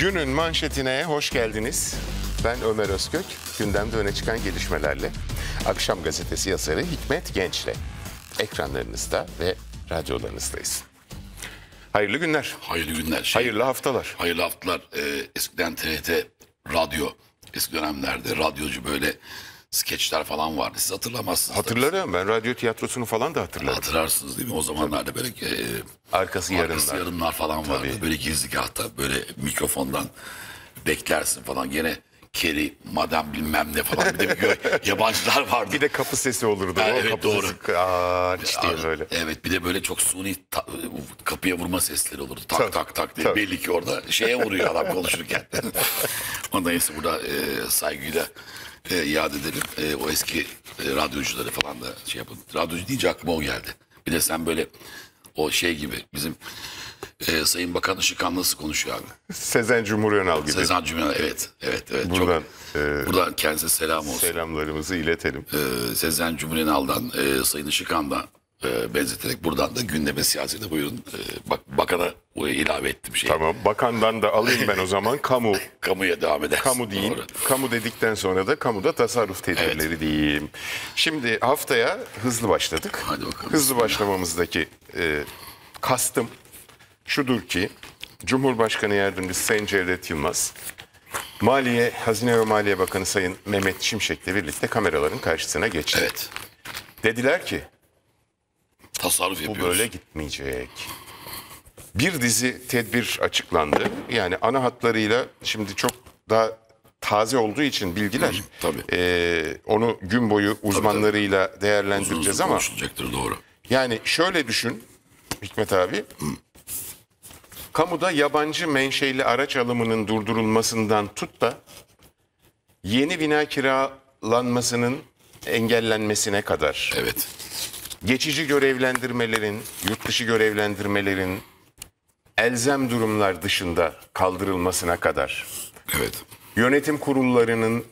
Günün manşetine hoş geldiniz. Ben Ömer Özkök. Gündemde öne çıkan gelişmelerle Akşam Gazetesi yazarı Hikmet Genç'le ekranlarınızda ve radyolarınızdayız. Hayırlı günler. Hayırlı günler. Hayırlı haftalar. Hayırlı haftalar. Eskiden TRT radyo, eski dönemlerde radyocu böyle skeçler falan vardı. Siz hatırlamazsınız. Hatırlarım, ben radyo tiyatrosunu falan da hatırlarım. Hatırlarsınız değil mi? O zamanlarda böyle Arkası yarınlar falan vardı. Tabii. Böyle gizligahta böyle mikrofondan beklersin falan. Gene Keri, Madem bilmem ne falan. Bir de yabancılar vardı. Bir de kapı sesi olurdu. Ha, O evet, kapı doğru. sesi ağaç diye böyle. Evet, bir de böyle çok suni kapıya vurma sesleri olurdu. Tak Tabii, tak tak diye. tabii. Belli ki orada şeye vuruyor adam konuşurken. Ondan neyse burada saygıyla iade edelim. O eski radyocuları falan da şey yapın. Radyocu deyince aklıma o geldi. Bir de sen böyle o şey gibi bizim Sayın Bakan Işıkhan nasıl konuşuyor abi? Sezen Cumhur Önal gibi. Sezen Cümle, evet. Buradan, buradan kendisine selam olsun. selamlarımızı iletelim. Sezen Cumhurbaşkanı'ndan Sayın Işıkhan'dan benzeterek buradan da gündeme siyasete buyurun. Bakana ilave ettim şey. Tamam, bakandan da alayım ben o zaman. Kamuya devam eder. Kamu diyeyim. Doğru. Kamu dedikten sonra da kamuda tasarruf tedbirleri diyeyim. Şimdi haftaya hızlı başladık. Hadi bakalım. Hızlı başlamamızdaki kastım şudur ki Cumhurbaşkanı Yardımcısı Sayın Cevdet Yılmaz, Hazine ve Maliye Bakanı Sayın Mehmet Şimşek'le birlikte kameraların karşısına geçti. Evet. Dediler ki Tasarruf bu yapıyoruz. böyle gitmeyecek. Bir dizi tedbir açıklandı. Yani ana hatlarıyla şimdi çok daha taze olduğu için bilgiler. Tabii. Onu gün boyu uzmanlarıyla değerlendireceğiz Uzun ama konuşulacaktır, doğru. yani şöyle düşün Hikmet abi. Kamuda yabancı menşeli araç alımının durdurulmasından tut da yeni bina kiralanmasının engellenmesine kadar, Evet. geçici görevlendirmelerin, yurt dışı görevlendirmelerin elzem durumlar dışında kaldırılmasına kadar, Evet. yönetim kurullarının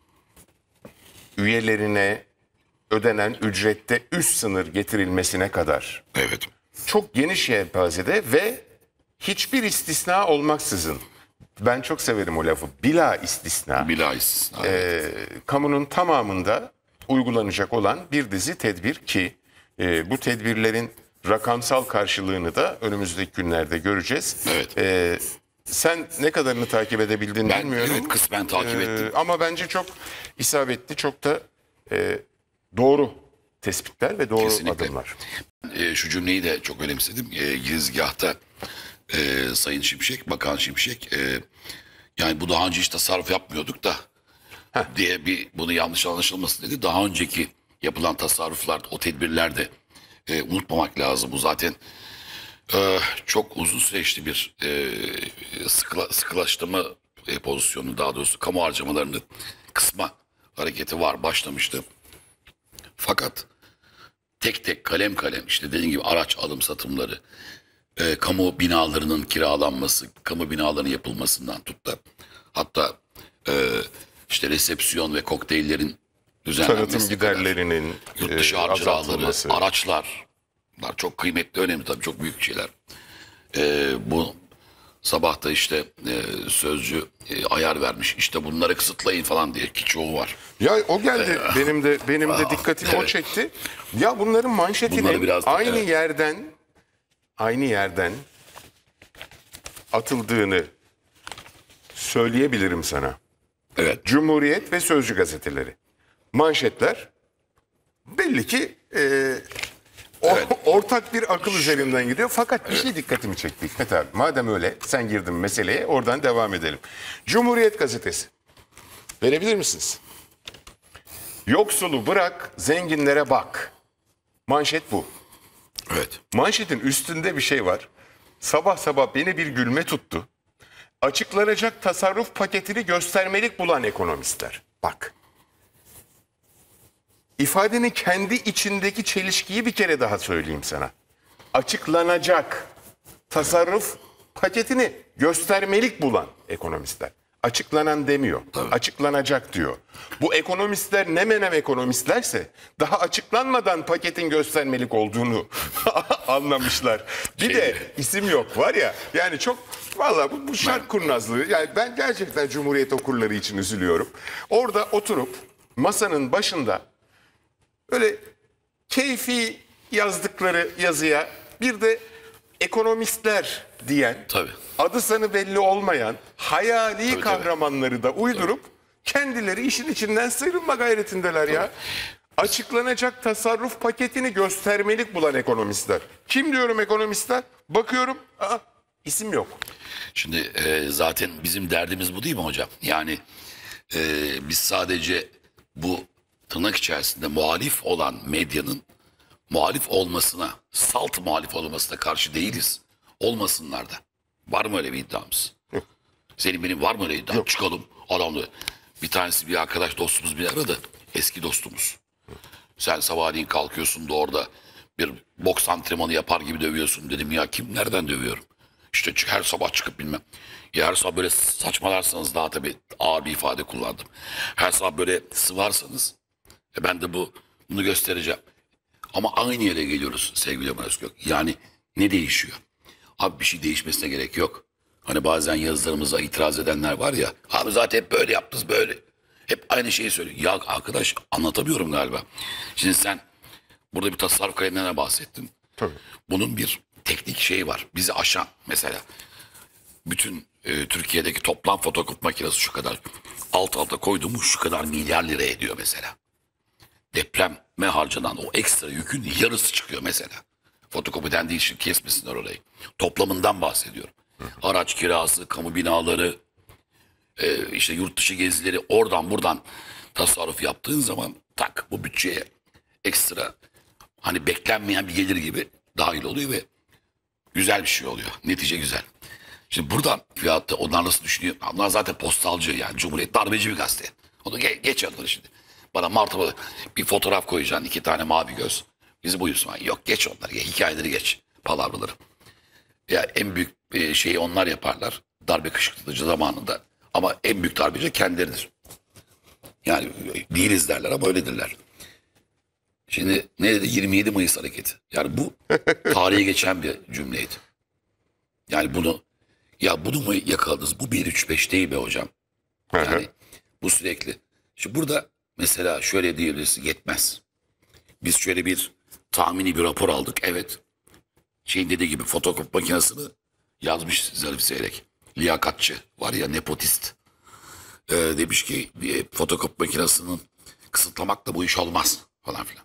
üyelerine ödenen ücrette üst sınır getirilmesine kadar Evet. çok geniş yelpazede ve hiçbir istisna olmaksızın, ben çok severim o lafı, bila istisna, Bilahis. kamunun tamamında uygulanacak olan bir dizi tedbir ki bu tedbirlerin rakamsal karşılığını da önümüzdeki günlerde göreceğiz. Evet. Sen ne kadarını takip edebildin Ben bilmiyorum. evet, kısmen takip ettim. Ama bence çok isabetli, çok da doğru tespitler ve doğru Kesinlikle. adımlar. Şu cümleyi de çok önemsedim. Girizgahta Sayın Şimşek, Bakan Şimşek, yani bu daha önce hiç tasarruf yapmıyorduk da diye bunu yanlış anlaşılmasın dedi. Daha önceki yapılan tasarruflar, o tedbirler de unutmamak lazım. Bu zaten çok uzun süreçli bir sıkılaştırma pozisyonu, daha doğrusu kamu harcamalarını kısma hareketi başlamıştı. Fakat tek tek kalem kalem işte dediğim gibi araç alım satımları, kamu binalarının kiralanması, kamu binalarının yapılmasından tut da hatta işte resepsiyon ve kokteyllerin düzenlenmesi, Tanıtım giderlerinin yurt dışı harcamaları, azaltılması. araçlar, bunlar çok kıymetli, önemli tabii, çok büyük şeyler. Bu sabah da işte Sözcü ayar vermiş, işte bunları kısıtlayın falan diye, ki çoğu var. Ya o geldi, benim de dikkatimi o evet. çekti. Ya bunların Bunları manşetinin biraz da- aynı yerden atıldığını söyleyebilirim sana. Evet. Cumhuriyet ve Sözcü gazeteleri. Manşetler belli ki ortak bir akıl üzerinden gidiyor. Fakat bir şey dikkatimi çekti Hikmet abi. Madem öyle, sen girdin meseleye, oradan devam edelim. Cumhuriyet gazetesi. Verebilir misiniz? Yoksulu bırak, zenginlere bak. Manşet bu. Evet. Manşetin üstünde bir şey var. Sabah sabah beni bir gülme tuttu. Açıklanacak tasarruf paketini göstermelik bulan ekonomistler. Bak. İfadenin kendi içindeki çelişkiyi bir kere daha söyleyeyim sana. Açıklanacak tasarruf paketini göstermelik bulan ekonomistler. Açıklanan demiyor. Tabii. Açıklanacak diyor. Bu ekonomistler ne menem ekonomistlerse daha açıklanmadan paketin göstermelik olduğunu anlamışlar. Bir de isim yok var ya, yani çok Vallahi bu şark kurnazlığı. Yani ben gerçekten Cumhuriyet okurları için üzülüyorum. Orada oturup masanın başında öyle keyfi yazdıkları yazıya bir de ekonomistler diyen, Tabii. adı sanı belli olmayan hayali Tabii. kahramanları da uydurup kendileri işin içinden sıyrılma gayretindeler ya. Açıklanacak tasarruf paketini göstermelik bulan ekonomistler. Kim diyorum ekonomistler? Bakıyorum, isim yok. Şimdi zaten bizim derdimiz bu değil mi hocam? Yani biz sadece bu tırnak içerisinde muhalif olan medyanın muhalif olmasına, salt muhalif olmasına karşı değiliz. Olmasınlar da. Var mı öyle bir iddiamız? Yok. Senin benim var mı öyle iddiam? Çıkalım. Adamla bir tanesi bir arkadaş dostumuz bir aradı. Eski dostumuz. Sen sabahleyin kalkıyorsun da orada bir boks antrenmanı yapar gibi dövüyorsun. Dedim ya kim nereden dövüyorum? İşte her sabah çıkıp bilmem. Ya her sabah böyle saçmalarsanız daha tabii ağır bir ifade kullandım. Her sabah böyle sıvarsanız ben de bunu göstereceğim. Ama aynı yere geliyoruz sevgili Ömer Özgök. Yani ne değişiyor? Abi bir şey değişmesine gerek yok. Hani bazen yazılarımıza itiraz edenler var ya. Abi zaten hep böyle yaptınız böyle. Hep aynı şeyi söylüyor. Ya arkadaş anlatamıyorum galiba. Şimdi sen burada bir tasarruf kaleminden bahsettin. Tabii. Bunun bir teknik şeyi var. Bizi aşan mesela. Bütün Türkiye'deki toplam fotokopi makinesi şu kadar. Alt alta koyduğumuz şu kadar milyar lira ediyor mesela. Depreme harcanan o ekstra yükün yarısı çıkıyor mesela. Fotokopiden değil şimdi kesmesinler orayı. Toplamından bahsediyorum. Araç kirası, kamu binaları, işte yurt dışı gezileri oradan buradan tasarruf yaptığın zaman tak bu bütçeye ekstra hani beklenmeyen bir gelir gibi dahil oluyor ve güzel bir şey oluyor. Netice güzel. Şimdi buradan veyahut da onlar nasıl düşünüyor? Onlar zaten postalcı yani Cumhuriyet darbeci bir gazete. Onu geç onları şimdi. Bana martaba bir fotoğraf koyacaksın 2 tane mavi göz. Bizi buyursun. Yok geç onları. Hikayeleri geç. Palavraları. Ya en büyük şeyi onlar yaparlar. Darbe kışkırtıcı zamanında. Ama en büyük darbeci kendileridir. Yani değiliz derler ama öyledirler. Şimdi ne dedi? 27 Mayıs hareketi. Yani bu tarihe geçen bir cümleydi. Yani bunu mu yakaladınız? Bu 1-3-5 değil be hocam. Yani bu sürekli. Şimdi burada mesela şöyle diyebilirsin yetmez. Biz şöyle bir tahmini bir rapor aldık. Evet. Şeyin dediği gibi fotokopi makinesini yazmış Zarif Seyrek. Liyakatçı var ya nepotist. Demiş ki bir fotokopi makinesinin kısıtlamakla bu iş olmaz falan filan.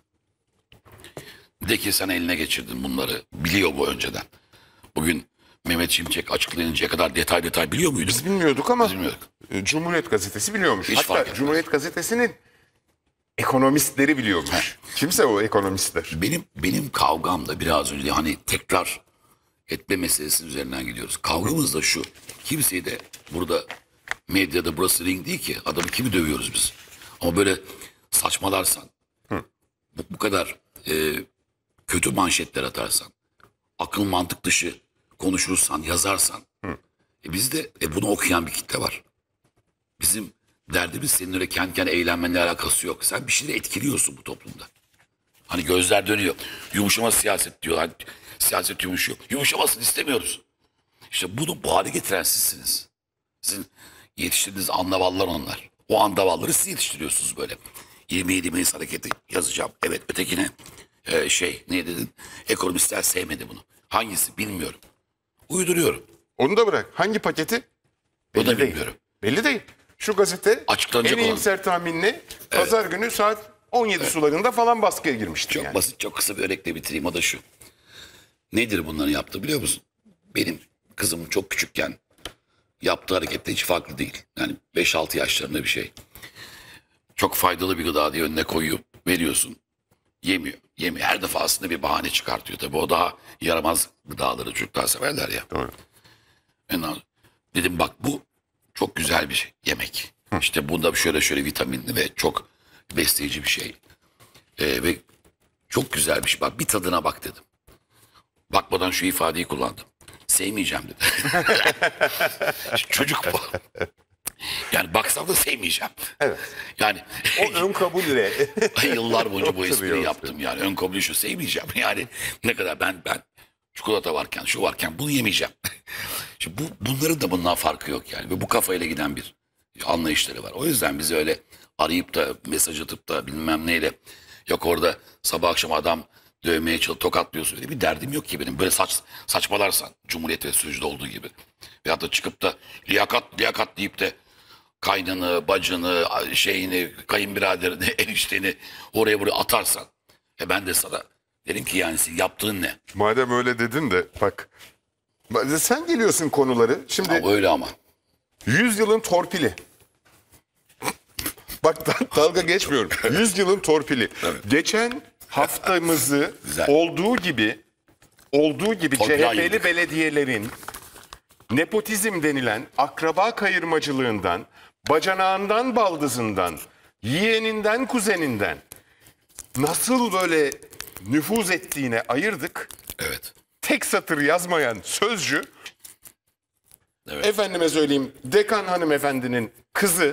De ki sen eline geçirdin bunları. Biliyor bu önceden. Bugün Mehmet Şimşek açıklayıncaya kadar detay biliyor muydu? Biz bilmiyorduk ama Biz bilmiyorduk. Cumhuriyet Gazetesi biliyormuş. Hiç fark Hatta etmez. Cumhuriyet Gazetesi'nin ekonomistleri biliyormuş. Kimse o ekonomistler. Benim kavgam da biraz önce hani tekrar etme meselesinin üzerinden gidiyoruz. Kavgamız da şu. Kimseyi de burada medyada burası ring değil ki. Adamı kimi dövüyoruz biz. Ama böyle saçmalarsan bu kadar kötü manşetler atarsan akıl mantık dışı konuşursan yazarsan bizde bunu okuyan bir kitle var. Bizim derdimiz senin öyle kendi kendine eğlenmenle alakası yok. Sen bir şeyleri etkiliyorsun bu toplumda. Hani gözler dönüyor. Yumuşama siyaset diyor. Hani siyaset yumuşuyor. Yumuşamasını istemiyoruz. İşte bunu bu hale getiren sizsiniz. Sizin yetiştirdiğiniz andavallar onlar. O andavalları siz yetiştiriyorsunuz böyle. 27 Mayıs hareketi yazacağım. Evet ötekine ne dedin? Ekonomistler sevmedi bunu. Hangisi bilmiyorum. Uyduruyorum. Onu da bırak. Hangi paketi? O da değil. bilmiyorum. Belli değil. Şu gazete Açıklanacak en olan. iyimser tahminle pazar günü saat 17 sularında falan baskıya girmişti. Çok yani. basit, çok kısa bir örnekle bitireyim. O da şu. Nedir bunların yaptığı biliyor musun? Benim kızım çok küçükken yaptığı harekette hiç farklı değil. Yani 5-6 yaşlarında bir şey. Çok faydalı bir gıda diye önüne koyup veriyorsun. Yemiyor. Yemiyor. Her defasında bir bahane çıkartıyor. Tabii o daha yaramaz gıdaları çocuklar severler ya. Doğru. Dedim bak bu çok güzel bir şey, yemek. İşte bunda şöyle vitaminli ve çok besleyici bir şey. Ve çok güzel bir şey. Bak bir tadına bak dedim. Bakmadan şu ifadeyi kullandım. Sevmeyeceğim dedi. Çocuk bu. Yani baksam da sevmeyeceğim. Evet. Yani O ön kabulle. yıllar boyunca bu espriyi Oturuyor. yaptım yani. Ön kabulü şu sevmeyeceğim. Yani ne kadar ben çikolata varken şu varken bunu yemeyeceğim. Şimdi bunların da bundan farkı yok yani. Ve bu kafayla giden bir anlayışları var. O yüzden bizi öyle arayıp da mesaj atıp da bilmem neyle, yok orada sabah akşam adam dövmeye tokatlıyorsun, öyle bir derdim yok ki benim. Böyle saçmalarsan Cumhuriyet ve Sözcü'de olduğu gibi. Veyahut da çıkıp da liyakat deyip de kaynını, bacını, şeyini, kayınbiraderini, enişteni oraya buraya atarsan, ben de sana derim ki yani yaptığın ne? Madem öyle dedin de bak, sen geliyorsun konuları. Şimdi Ama öyle ama. 100 yılın torpili. Bak dalga geçmiyorum. 100 yılın torpili. Evet. Geçen haftamızı Güzel. olduğu gibi Torpil CHP'li ayırdık. belediyelerin nepotizm denilen akraba kayırmacılığından, bacanağından baldızından, yeğeninden kuzeninden nasıl böyle nüfuz ettiğine ayırdık. Evet. Tek satır yazmayan Sözcü, Evet. efendime söyleyeyim, Dekan hanımefendinin kızı,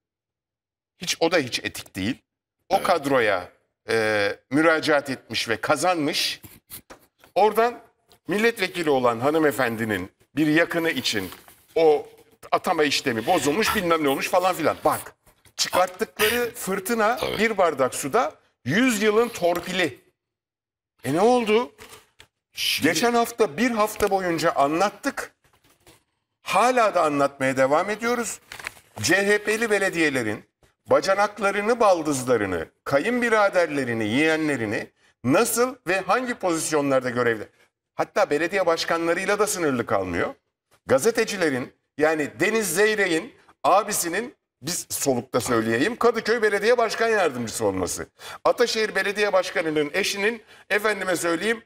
o da hiç etik değil. O kadroya müracaat etmiş ve kazanmış. Oradan milletvekili olan hanımefendinin bir yakını için o atama işlemi bozulmuş, bilmem ne olmuş falan filan. Bak, çıkarttıkları fırtına Tabii. bir bardak suda 100 yılın torpili. Ne oldu? Geçen hafta bir hafta boyunca anlattık. Hala da anlatmaya devam ediyoruz. CHP'li belediyelerin bacanaklarını, baldızlarını, kayınbiraderlerini, yeğenlerini nasıl ve hangi pozisyonlarda görevde? Hatta belediye başkanlarıyla da sınırlı kalmıyor. Gazetecilerin, yani Deniz Zeyrek'in abisinin, biz solukta söyleyeyim, Kadıköy Belediye Başkan Yardımcısı olması. Ataşehir Belediye Başkanı'nın eşinin, efendime söyleyeyim,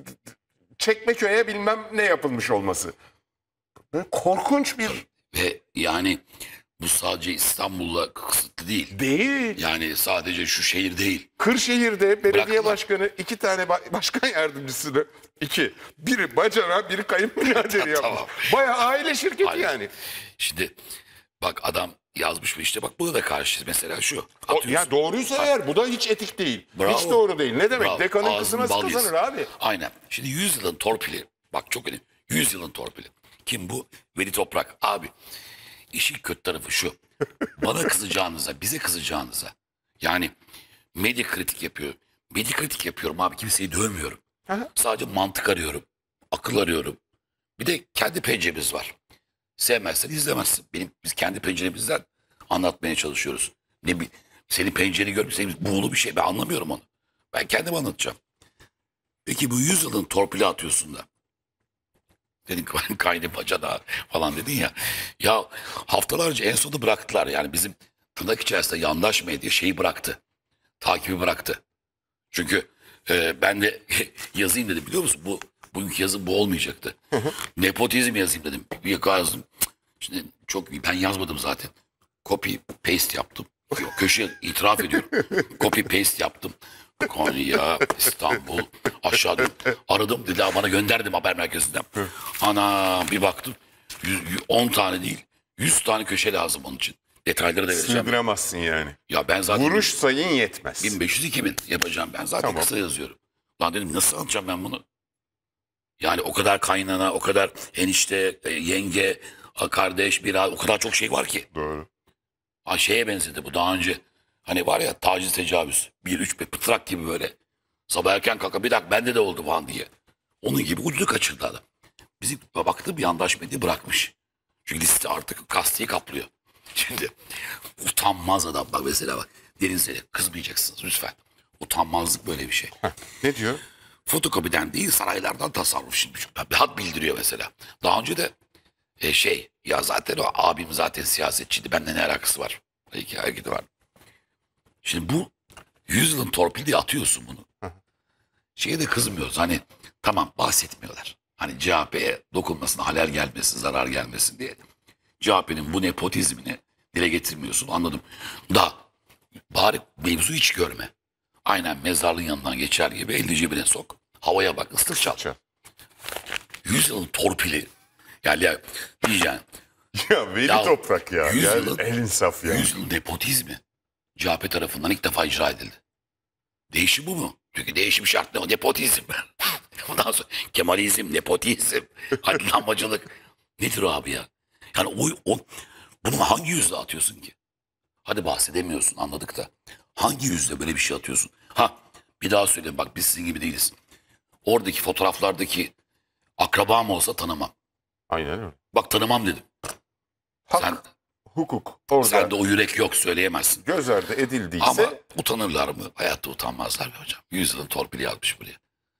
Çekmeköy'e bilmem ne yapılmış olması. Böyle korkunç bir... Ve yani bu sadece İstanbul'la kısıtlı değil. Değil. Yani sadece şu şehir değil. Kırşehir'de belediye Bıraktılar. başkanı 2 tane başkan yardımcısını, biri bacana, biri kayınbiraderi yapmış. Tamam. Bayağı aile şirketi Hayır. yani. Şimdi bak adam yazmış mı işte, bak buna da karşı mesela şu. Ya doğruysa eğer bu da hiç etik değil. Bravo. Hiç doğru değil. Ne demek? Bravo. Dekanın Ağzını kızı nasıl bal kazanır yesin. abi? Aynen. Şimdi 100 yılın torpili. Bak çok önemli. 100 yılın torpili. Kim bu? Veli Toprak. Abi işin kötü tarafı şu. Bana kızacağınıza, bize kızacağınıza. Yani medya kritik yapıyor. Medya kritik yapıyorum abi. Kimseyi dövmüyorum. Aha. Sadece mantık arıyorum. Akıl arıyorum. Bir de kendi penceremiz var. Sevmezsen izlemezsin. Biz kendi penceremizden anlatmaya çalışıyoruz. Senin pencereni görüp senin buğulu bir şey. Ben anlamıyorum onu. Ben kendim anlatacağım. Peki bu 100 yılın torpili atıyorsun da. Dedin ki kaynı bacana falan dedin ya. Ya haftalarca en sonunda bıraktılar. Yani bizim tırnak içerisinde yandaş medya şeyi bıraktı. Takibi bıraktı. Çünkü ben de yazayım dedim, biliyor musun? Bugünkü yazım bu olmayacaktı. Nepotizm yazayım dedim. Bir yazdım. Şimdi ben yazmadım zaten. Copy paste yaptım. Yok, köşeye itiraf ediyorum. Copy paste yaptım. Konya, İstanbul, aşağıda aradım, dedi bana gönderdim haber merkezinden. Ana bir baktım 10 tane değil 100 tane köşe lazım onun için. Detayları da vereceğim. Sığdıramazsın yani. Ya ben zaten Vuruş sayın yetmez. 1500-2000 yapacağım, ben zaten Tamam. kısa yazıyorum. Lan dedim nasıl anlatacağım ben bunu? Yani o kadar kaynana, o kadar enişte, yenge, kardeş, bir o kadar çok şey var ki. Doğru. Şeye benzedi bu daha önce. Hani var ya, taciz, tecavüz. 1-3 pıtrak gibi böyle. Sabah erken kalka bir dakika bende de oldu falan diye. Onun gibi ucunu kaçırdı adam. Bizi baktı bir yandaş medya bırakmış. Çünkü liste artık gazeteyi kaplıyor. Şimdi utanmaz adam. Bak mesela bak. Denizli'ye kızmayacaksınız lütfen. Utanmazlık böyle bir şey. Ne diyor? Fotokopiden değil saraylardan tasarruf şimdi. Bir hat bildiriyor mesela. Daha önce de ya zaten o abim zaten siyasetçiydi. Bende ne alakası var? Hikaye var. Şimdi bu 100 yılın torpili diye atıyorsun bunu. Şeye de kızmıyoruz. Hani tamam bahsetmiyorlar. Hani CHP'ye dokunmasın, halel gelmesin, zarar gelmesin diye. CHP'nin bu nepotizmini dile getirmiyorsun, anladım. Da bari mevzu hiç görme. Aynen mezarlığın yanından geçer gibi elini cebine sok. Havaya bak, ıslık çal. 100 yılın torpili. Yani ya, diyeceksin. Ya Veli Ya, Toprak ya. 100 Yani yılın- el insaf ya. 100 yılın nepotizmi CHP tarafından ilk defa icra edildi. Değişim bu mu? Çünkü değişim şart ne? O nepotizm. Ondan sonra Kemalizm, nepotizm, aydınlanmacılık. Nedir o abi ya? Yani bunu hangi yüzle atıyorsun ki? Hadi bahsedemiyorsun, anladık da. Hangi yüzle böyle bir şey atıyorsun? Ha, bir daha söyleyeyim, bak biz sizin gibi değiliz. Oradaki fotoğraflardaki akrabam olsa tanımam. Aynen öyle. Bak tanımam dedim. Hak, Sen hukuk orada Sende o yürek yok, söyleyemezsin. göz ardı edildiyse Ama utanırlar mı? Hayatta utanmazlar be hocam. Yüzyılın torpili yazmış buraya.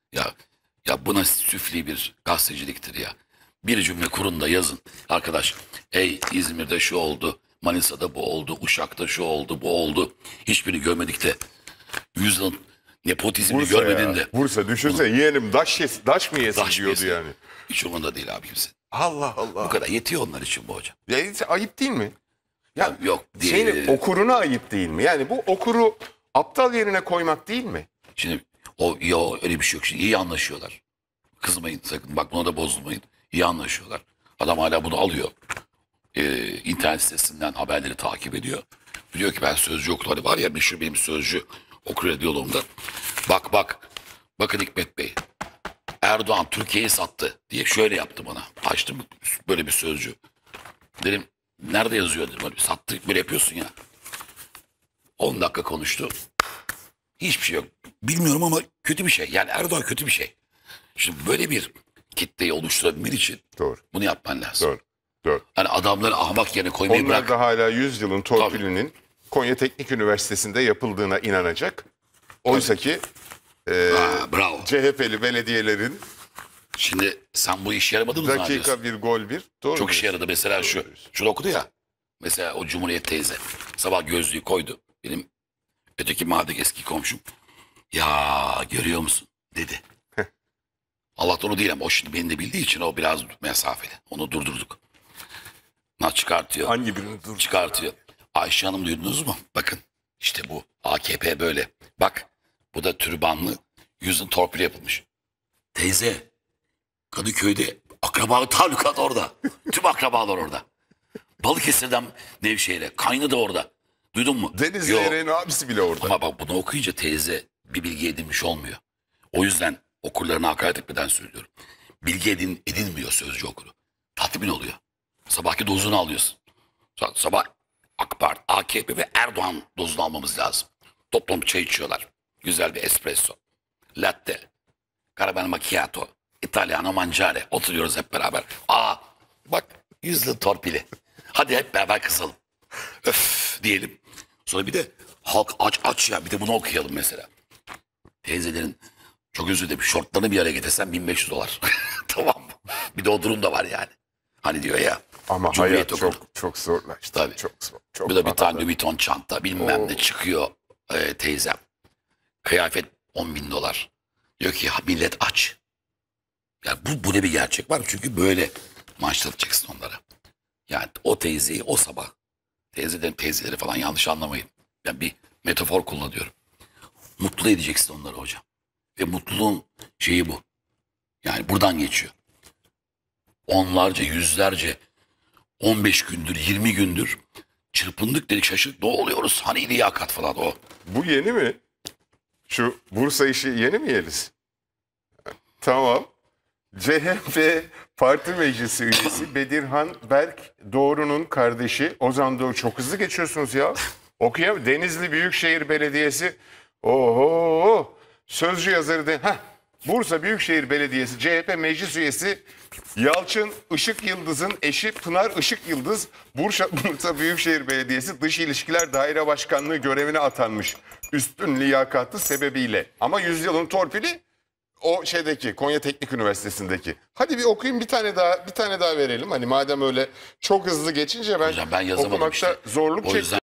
Ya buna süfli bir gazeteciliktir ya. Bir cümle kurun da yazın. Arkadaş, ey İzmir'de şu oldu, Manisa'da bu oldu, Uşak'ta şu oldu, bu oldu. Hiçbirini görmedik de yüzyılın nepotizmini Bursa görmedin ya. de. Bursa düşünse yeğenim daş mı yesin Taş diyordu yesin. yani. Hiç umurunda değil abi kimse. Allah Allah. Bu kadar yetiyor onlar için bu hocam. Ya, ayıp değil mi? Ya, Yok değil. şeyin okuruna ayıp değil mi? Yani bu okuru aptal yerine koymak değil mi? Şimdi öyle bir şey yok. Şimdi iyi anlaşıyorlar. Kızmayın sakın. Bak buna da bozulmayın. İyi anlaşıyorlar. Adam hala bunu alıyor. İnternet sitesinden haberleri takip ediyor. Biliyor ki ben Sözcü okudum. Hani var ya meşhur benim Sözcü okur diyalogumda. Bakın Hikmet Bey. Erdoğan Türkiye'yi sattı diye şöyle yaptı bana. Açtım böyle bir Sözcü. Dedim nerede yazıyor dedim. Böyle sattı böyle yapıyorsun ya. 10 dakika konuştu. Hiçbir şey yok. Bilmiyorum ama kötü bir şey. Yani Erdoğan kötü bir şey. Şimdi böyle bir kitleyi oluşturabilmen için Doğru. bunu yapman lazım. Doğru. Doğru. Hani adamları ahmak yerine koymayı Onlar bırak. da hala 100 yılın torpilinin Konya Teknik Üniversitesi'nde yapıldığına inanacak. Oysa ki Bravo. CHP'li belediyelerin Şimdi sen bu işe yaramadın mı zannediyorsun? dakika bir gol bir. Doğru Çok işe diyorsun. yaradı. Mesela şunu okudu ya. Mesela o Cumhuriyet teyze. Sabah gözlüğü koydu. Benim öteki mahalledeki eski komşum. Ya görüyor musun dedi. Allah'tan onu değil ama o şimdi beni de bildiği için o biraz mesafeli. Onu durdurduk. Çıkartıyor. Hangi birini dur? Çıkartıyor. Ayşe Hanım duydunuz mu? Bakın işte bu AKP böyle. Bak bu da türbanlı yüzün torpili yapılmış. Teyze Kadıköy'de akrabalık talukat orada. Tüm akrabalar orada. Balıkesir'den Nevşehir'e. Kaynı da orada. Duydun mu? Denizli Yok. Eren'in abisi bile orada. Ama bak bunu okuyunca teyze bir bilgi edinmiş olmuyor. O yüzden okurlarına hakaret etmeden söylüyorum. Bilgi edinmiyor Sözcü okuru. Tatmin oluyor. Sabahki dozunu alıyorsun. Sabah AK Parti, AKP ve Erdoğan dozunu almamız lazım. Toplam çay içiyorlar. Güzel bir espresso. Latte. Caramel macchiato. Italiano mangiare. Oturuyoruz hep beraber. Bak yüzlü torpili. Hadi hep beraber kızalım. Öf diyelim. Sonra bir de halk aç ya. Bir de bunu okuyalım mesela. Teyzelerin çok özür dilerim şortlarını bir araya getirsen $1500. Tamam mı? Bir de o durum da var yani. Hani diyor ya. Ama Cumhuriyet hayat okulu. çok zorlaştı. Tabii. Çok zor. Çok Bir de bir tane pahalı. Louis Vuitton çanta bilmem ne çıkıyor teyzem. Kıyafet $10.000. Diyor ki millet aç. Yani bu ne bir gerçek var çünkü böyle maaşlatacaksın onlara. Yani o teyzeyi o sabah teyzeleri falan yanlış anlamayın. Ben bir metafor kullanıyorum. Mutlu edeceksin onları hocam. Ve mutluluğun şeyi bu. Yani buradan geçiyor. Onlarca, yüzlerce, 15 gündür, 20 gündür çırpındık dedik şaşırdık. Ne oluyoruz? Hani liyakat falan o. Bu yeni mi? Şu Bursa işi yeni mi Yeliz? Tamam. CHP Parti Meclisi üyesi Bedirhan Berk Doğru'nun kardeşi Ozan Doğru. Çok hızlı geçiyorsunuz ya. Okuyam. Denizli Büyükşehir Belediyesi. Oho. Sözcü yazarı Bursa Büyükşehir Belediyesi CHP Meclis Üyesi Yalçın Işık Yıldız'ın eşi Pınar Işık Yıldız Bursa Büyükşehir Belediyesi Dış İlişkiler Daire Başkanlığı görevine atanmış. Üstün liyakatı sebebiyle. Ama yüzyılın torpili o şeydeki Konya Teknik Üniversitesi'ndeki. Hadi bir okuyayım bir tane daha verelim. Hani madem öyle çok hızlı geçince Hocam ben yazamadım okumakta işte. zorluk O çektim. yüzden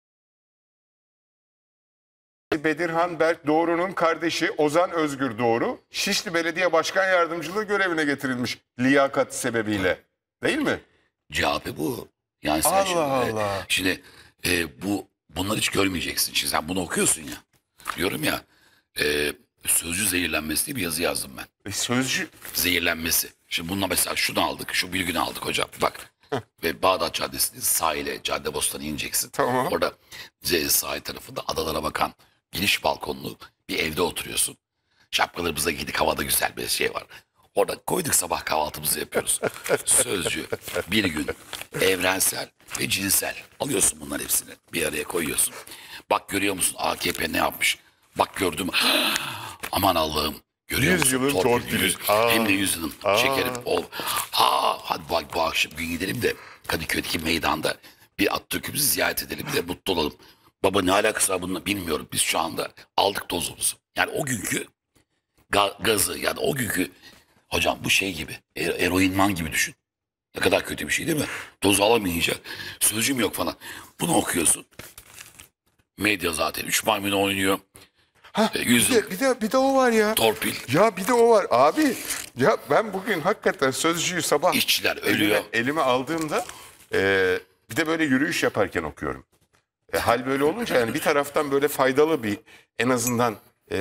Bedirhan Berk Doğru'nun kardeşi Ozan Özgür Doğru, Şişli Belediye Başkan Yardımcılığı görevine getirilmiş liyakat sebebiyle. Değil mi? CHP bu. Yani sen Allah şimdi, Allah. bunları hiç görmeyeceksin. Şimdi sen bunu okuyorsun ya. Diyorum ya sözcü zehirlenmesi diye bir yazı yazdım ben. Sözcü Zehirlenmesi. Şimdi bununla mesela şunu aldık. Şu bilgini aldık hocam. Bak. Ve Bağdat Caddesi'nin sahile Caddebostan'a ineceksin. Tamam. Orada sahil tarafında adalara bakan geniş balkonlu bir evde oturuyorsun. Şapkalarımıza giydik. Havada güzel bir şey var. Orada koyduk, sabah kahvaltımızı yapıyoruz. Sözcü, bir gün, evrensel ve cinsel. Alıyorsun bunların hepsini bir araya koyuyorsun. Bak görüyor musun AKP ne yapmış? Bak gördüm. Aman Allah'ım. Görüyor 100 musun? yılın torpili. Hem de 100 yılın. Şekerim ol. Hadi bak bu akşam gün gidelim de Kadıköy'deki meydanda bir Atatürk'ümüzü ziyaret edelim de mutlu olalım. Baba ne alakası var bununla bilmiyorum. Biz şu anda aldık dozumuzu. Yani o günkü gazı, yani o günkü, hocam bu şey gibi, eroinman gibi düşün. Ne kadar kötü bir şey değil mi? Dozu alamayınca sözcüğüm yok falan. Bunu okuyorsun. Medya zaten 3 maymun oynuyor. Bir de o var ya. Torpil. Ya bir de o var abi. Ya ben bugün hakikaten Sözcü'yü sabah İşçiler ölüyor. elime aldığımda bir de böyle yürüyüş yaparken okuyorum. Hal böyle olunca yani bir taraftan böyle faydalı bir, en azından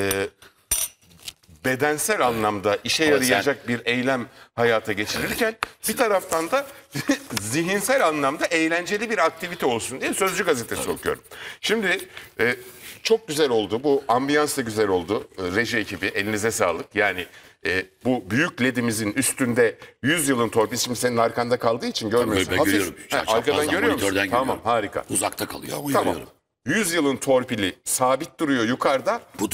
bedensel anlamda işe Ama yarayacak bir eylem hayata geçirirken bir taraftan da zihinsel anlamda eğlenceli bir aktivite olsun diye Sözcü gazetesi okuyorum. Şimdi çok güzel oldu. Bu ambiyans da güzel oldu. Reji ekibi elinize sağlık. Yani bu büyük ledimizin üstünde 100 yılın torpili, şimdi senin arkanda kaldığı için görmüyorsun. Ben Hafif, görüyorum. arkadan görüyor musun? Monitörden Tamam, görüyorum. harika. Uzakta kalıyor ama Tamam. görüyorum. 100 yılın torpili sabit duruyor yukarıda. Budur.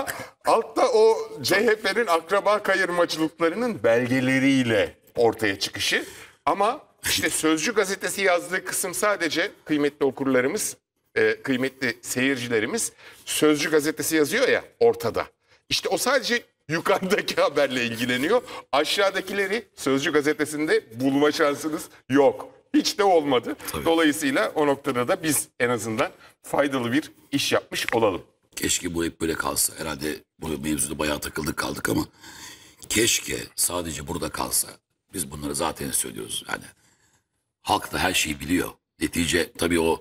Altta o CHP'nin akraba kayırmacılıklarının belgeleriyle ortaya çıkışı. Ama işte Sözcü gazetesi yazdığı kısım sadece, kıymetli okurlarımız, kıymetli seyircilerimiz, Sözcü gazetesi yazıyor ya ortada. İşte o sadece yukarıdaki haberle ilgileniyor. Aşağıdakileri Sözcü gazetesinde bulma şansınız yok. Hiç de olmadı. Tabii. Dolayısıyla o noktada da biz en azından faydalı bir iş yapmış olalım. Keşke bu hep böyle kalsa. Herhalde bu mevzuda bayağı takıldık kaldık ama keşke sadece burada kalsa. Biz bunları zaten söylüyoruz. Yani halk da her şeyi biliyor. Netice tabii o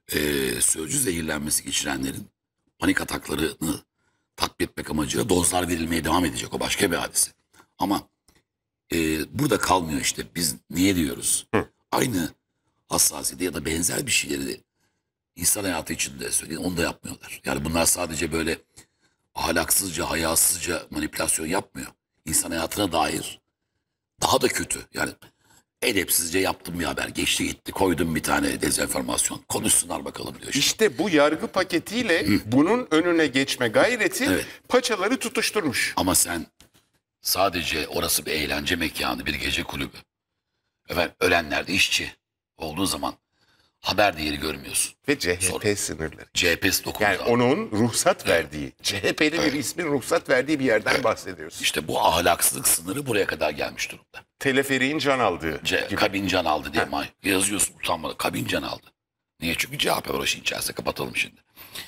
sözcü zehirlenmesi geçirenlerin panik ataklarını takip etmek amacıyla dozlar verilmeye devam edecek. O başka bir hadise. Ama burada kalmıyor işte. Biz niye diyoruz? Aynı hassasiyeti ya da benzer bir şeyleri insan hayatı içinde söyleyin, onu da yapmıyorlar. Yani bunlar sadece böyle ahlaksızca, hayasızca manipülasyon yapmıyor. İnsan hayatına dair daha da kötü. Yani edepsizce yaptım bir haber. Geçti gitti, koydum bir tane dezenformasyon. Konuşsunlar bakalım diyor. İşte bu yargı paketiyle bunun önüne geçme gayreti Evet. paçaları tutuşturmuş. Ama sen sadece orası bir eğlence mekanı, bir gece kulübü. Efendim, ölenler de işçi olduğu zaman haber değeri görmüyorsun. Ve CHP Sonra- sınırları. CHP'si dokundu. Yani onun ruhsat verdiği, CHP'li bir ismin ruhsat verdiği bir yerden bahsediyoruz. İşte bu ahlaksızlık sınırı buraya kadar gelmiş durumda. Teleferiğin can aldığı. Kabin can aldı diye yazıyorsun, utanmadan. Kabin can aldı. Niye? Çünkü CHP var o işin içerisinde. Kapatalım şimdi.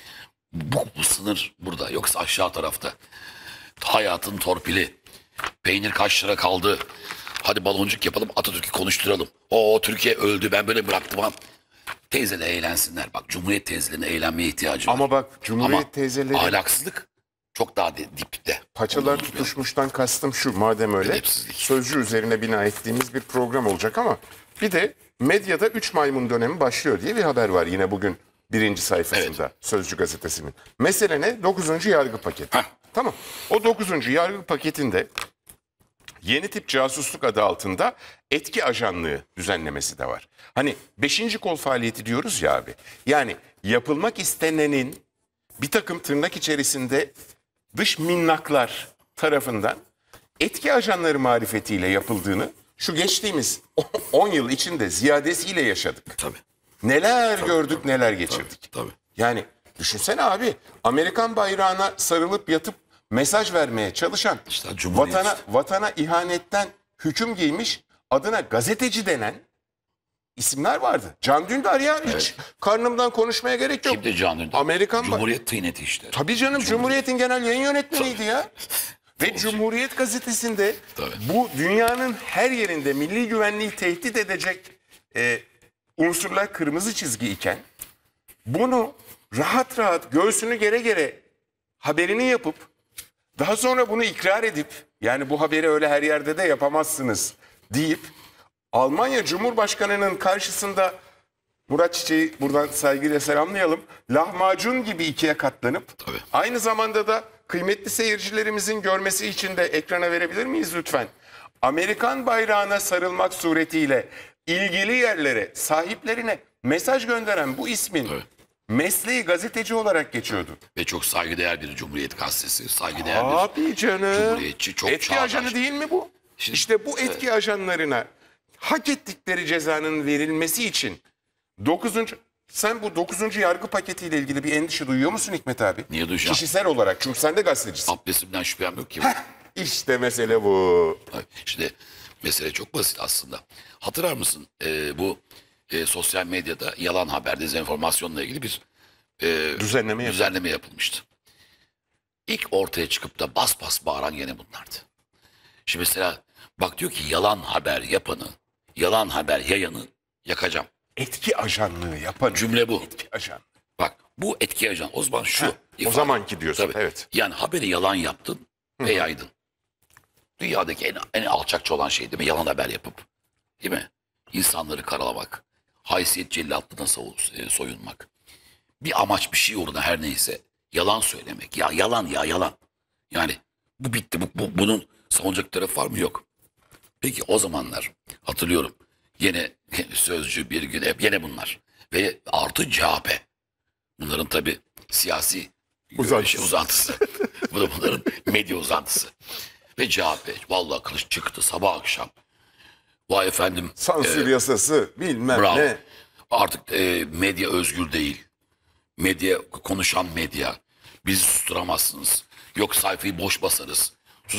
Bu sınır burada. Yoksa aşağı tarafta hayatın torpili. Peynir kaç lira kaldı? Hadi baloncuk yapalım, Atatürk'ü konuşturalım. O Türkiye öldü, ben böyle bıraktım. Teyzeler eğlensinler. Bak, Cumhuriyet teyzelerine eğlenmeye ihtiyacı var. Ama bak Cumhuriyet Ama teyzeleri, ahlaksızlık çok daha dipte. paçalar Onu unutmayalım. tutuşmuştan kastım şu, madem öyle Edepsizlik. Sözcü üzerine bina ettiğimiz bir program olacak ama bir de medyada 3 maymun dönemi başlıyor diye bir haber var yine bugün birinci sayfasında Sözcü gazetesinin. Mesele ne? 9. yargı paketi. Heh. Tamam. O 9. yargı paketinde yeni tip casusluk adı altında etki ajanlığı düzenlemesi de var. Hani 5. kol faaliyeti diyoruz ya abi. Yani yapılmak istenenin bir takım tırnak içerisinde dış minnaklar tarafından etki ajanları marifetiyle yapıldığını şu geçtiğimiz 10 yıl içinde ziyadesiyle yaşadık. Tabii. Neler gördük, neler geçirdik. Tabii. Yani düşünsene abi, Amerikan bayrağına sarılıp yatıp mesaj vermeye çalışan, İşte Cumhuriyet. vatana ihanetten hüküm giymiş, adına gazeteci denen isimler vardı. Can Dündar ya, hiç karnımdan konuşmaya gerek yok. Kimdi Can Dündar? Amerikan Cumhuriyet tıyneti işte. Tabii canım, Cumhuriyet'in genel yayın yönetmeniydi ya. Ve Cumhuriyet gazetesinde Tabii. bu dünyanın her yerinde milli güvenliği tehdit edecek unsurlar kırmızı çizgi iken bunu rahat rahat göğsünü gere gere haberini yapıp daha sonra bunu ikrar edip, yani bu haberi öyle her yerde de yapamazsınız deyip Almanya Cumhurbaşkanı'nın karşısında, Murat Çiçek'i buradan saygıyla selamlayalım, lahmacun gibi ikiye katlanıp Tabii. aynı zamanda da kıymetli seyircilerimizin görmesi için de ekrana verebilir miyiz lütfen? Amerikan bayrağına sarılmak suretiyle ilgili yerlere, sahiplerine mesaj gönderen bu ismin Evet. mesleği gazeteci olarak geçiyordu. Ve çok saygıdeğer bir Cumhuriyet Gazetesi. Saygıdeğer bir Abi canım. Cumhuriyetçi, çok Etki çağdaş. ajanı değil mi bu? Şimdi- İşte bu etki ajanlarına hak ettikleri cezanın verilmesi için 9. Sen bu 9. yargı paketiyle ilgili bir endişe duyuyor musun Hikmet abi? Niye duyacağım? Kişisel olarak, çünkü sen de gazetecisin. Abdestimden şüphem yok ki. İşte mesele bu. İşte mesele çok basit aslında. Hatırlar mısın bu sosyal medyada yalan haber, dezenformasyonla ilgili bir düzenleme yapılmıştı. İlk ortaya çıkıp da bas bas bağıran gene bunlardı. Şimdi mesela bak diyor ki yalan haber yapanı, yalan haber yayanı yakacağım. Etki ajanlığı yapan Cümle bu. etki ajan. Bak bu etki ajan o zaman şu. O ifade. zamanki diyorsun. Tabii. Evet. Yani haberi yalan yaptın ve yaydın. Dünyadaki en alçakça olan şey değil mi? Yalan haber yapıp. Değil mi? İnsanları karalamak. Haysiyet cellatlığına soyunmak. Bir amaç bir şey uğruna her neyse yalan söylemek. Ya yalan ya yalan. Yani bu bitti. Bunun savunacak tarafı var mı? Yok. Peki o zamanlar hatırlıyorum. Yine Sözcü, Bir Gün, hep yine bunlar. Ve artı CHP. Bunların tabi siyasi uzantısı. Bu da bunların medya uzantısı. Ve CHP vallahi kılıç çıktı sabah akşam. Vay efendim. Sansür yasası bilmem Bravo. ne. Artık medya özgür değil. Medya, konuşan medya. Bizi susturamazsınız. Yok sayfayı boş basarız.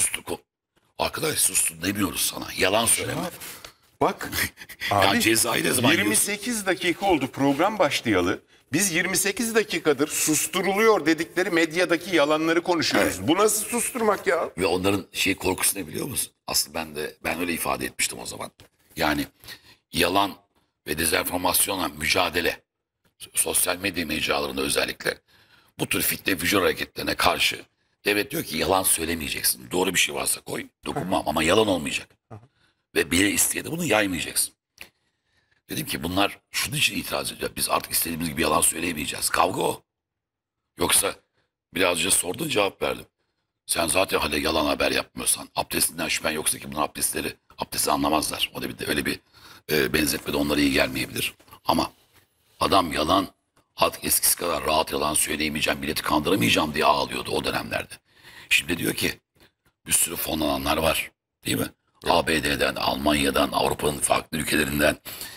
Arkadaş sustun demiyoruz sana. Yalan söyleme. Bak Ya abi cezayı ne zaman yiyorsun? 28 dakika oldu program başlayalı. Biz 28 dakikadır susturuluyor dedikleri medyadaki yalanları konuşuyoruz. Bu nasıl susturmak ya? Ve onların korkusu ne biliyor musun? Aslında ben öyle ifade etmiştim o zaman. Yani yalan ve dezenformasyonla mücadele, sosyal medya mecralarında özellikle bu tür fitne fücur hareketlerine karşı devlet diyor ki yalan söylemeyeceksin. Doğru bir şey varsa koy, dokunmam ama yalan olmayacak. Ve biri isteye de bunu yaymayacaksın. Dedim ki bunlar şunun için itiraz ediyor. Biz artık istediğimiz gibi yalan söyleyemeyeceğiz. Kavga o. Yoksa birazcık sordun cevap verdim. Sen zaten hala yalan haber yapmıyorsan, abdestinden şüphen yoksa ki bunun abdesti anlamazlar. O da bir de öyle bir benzetme de onlara iyi gelmeyebilir. Ama adam yalan, artık eskisi kadar rahat yalan söyleyemeyeceğim, milleti kandıramayacağım diye ağlıyordu o dönemlerde. Şimdi diyor ki bir sürü fonlananlar var, değil mi? Evet. ABD'den, Almanya'dan, Avrupa'nın farklı ülkelerinden,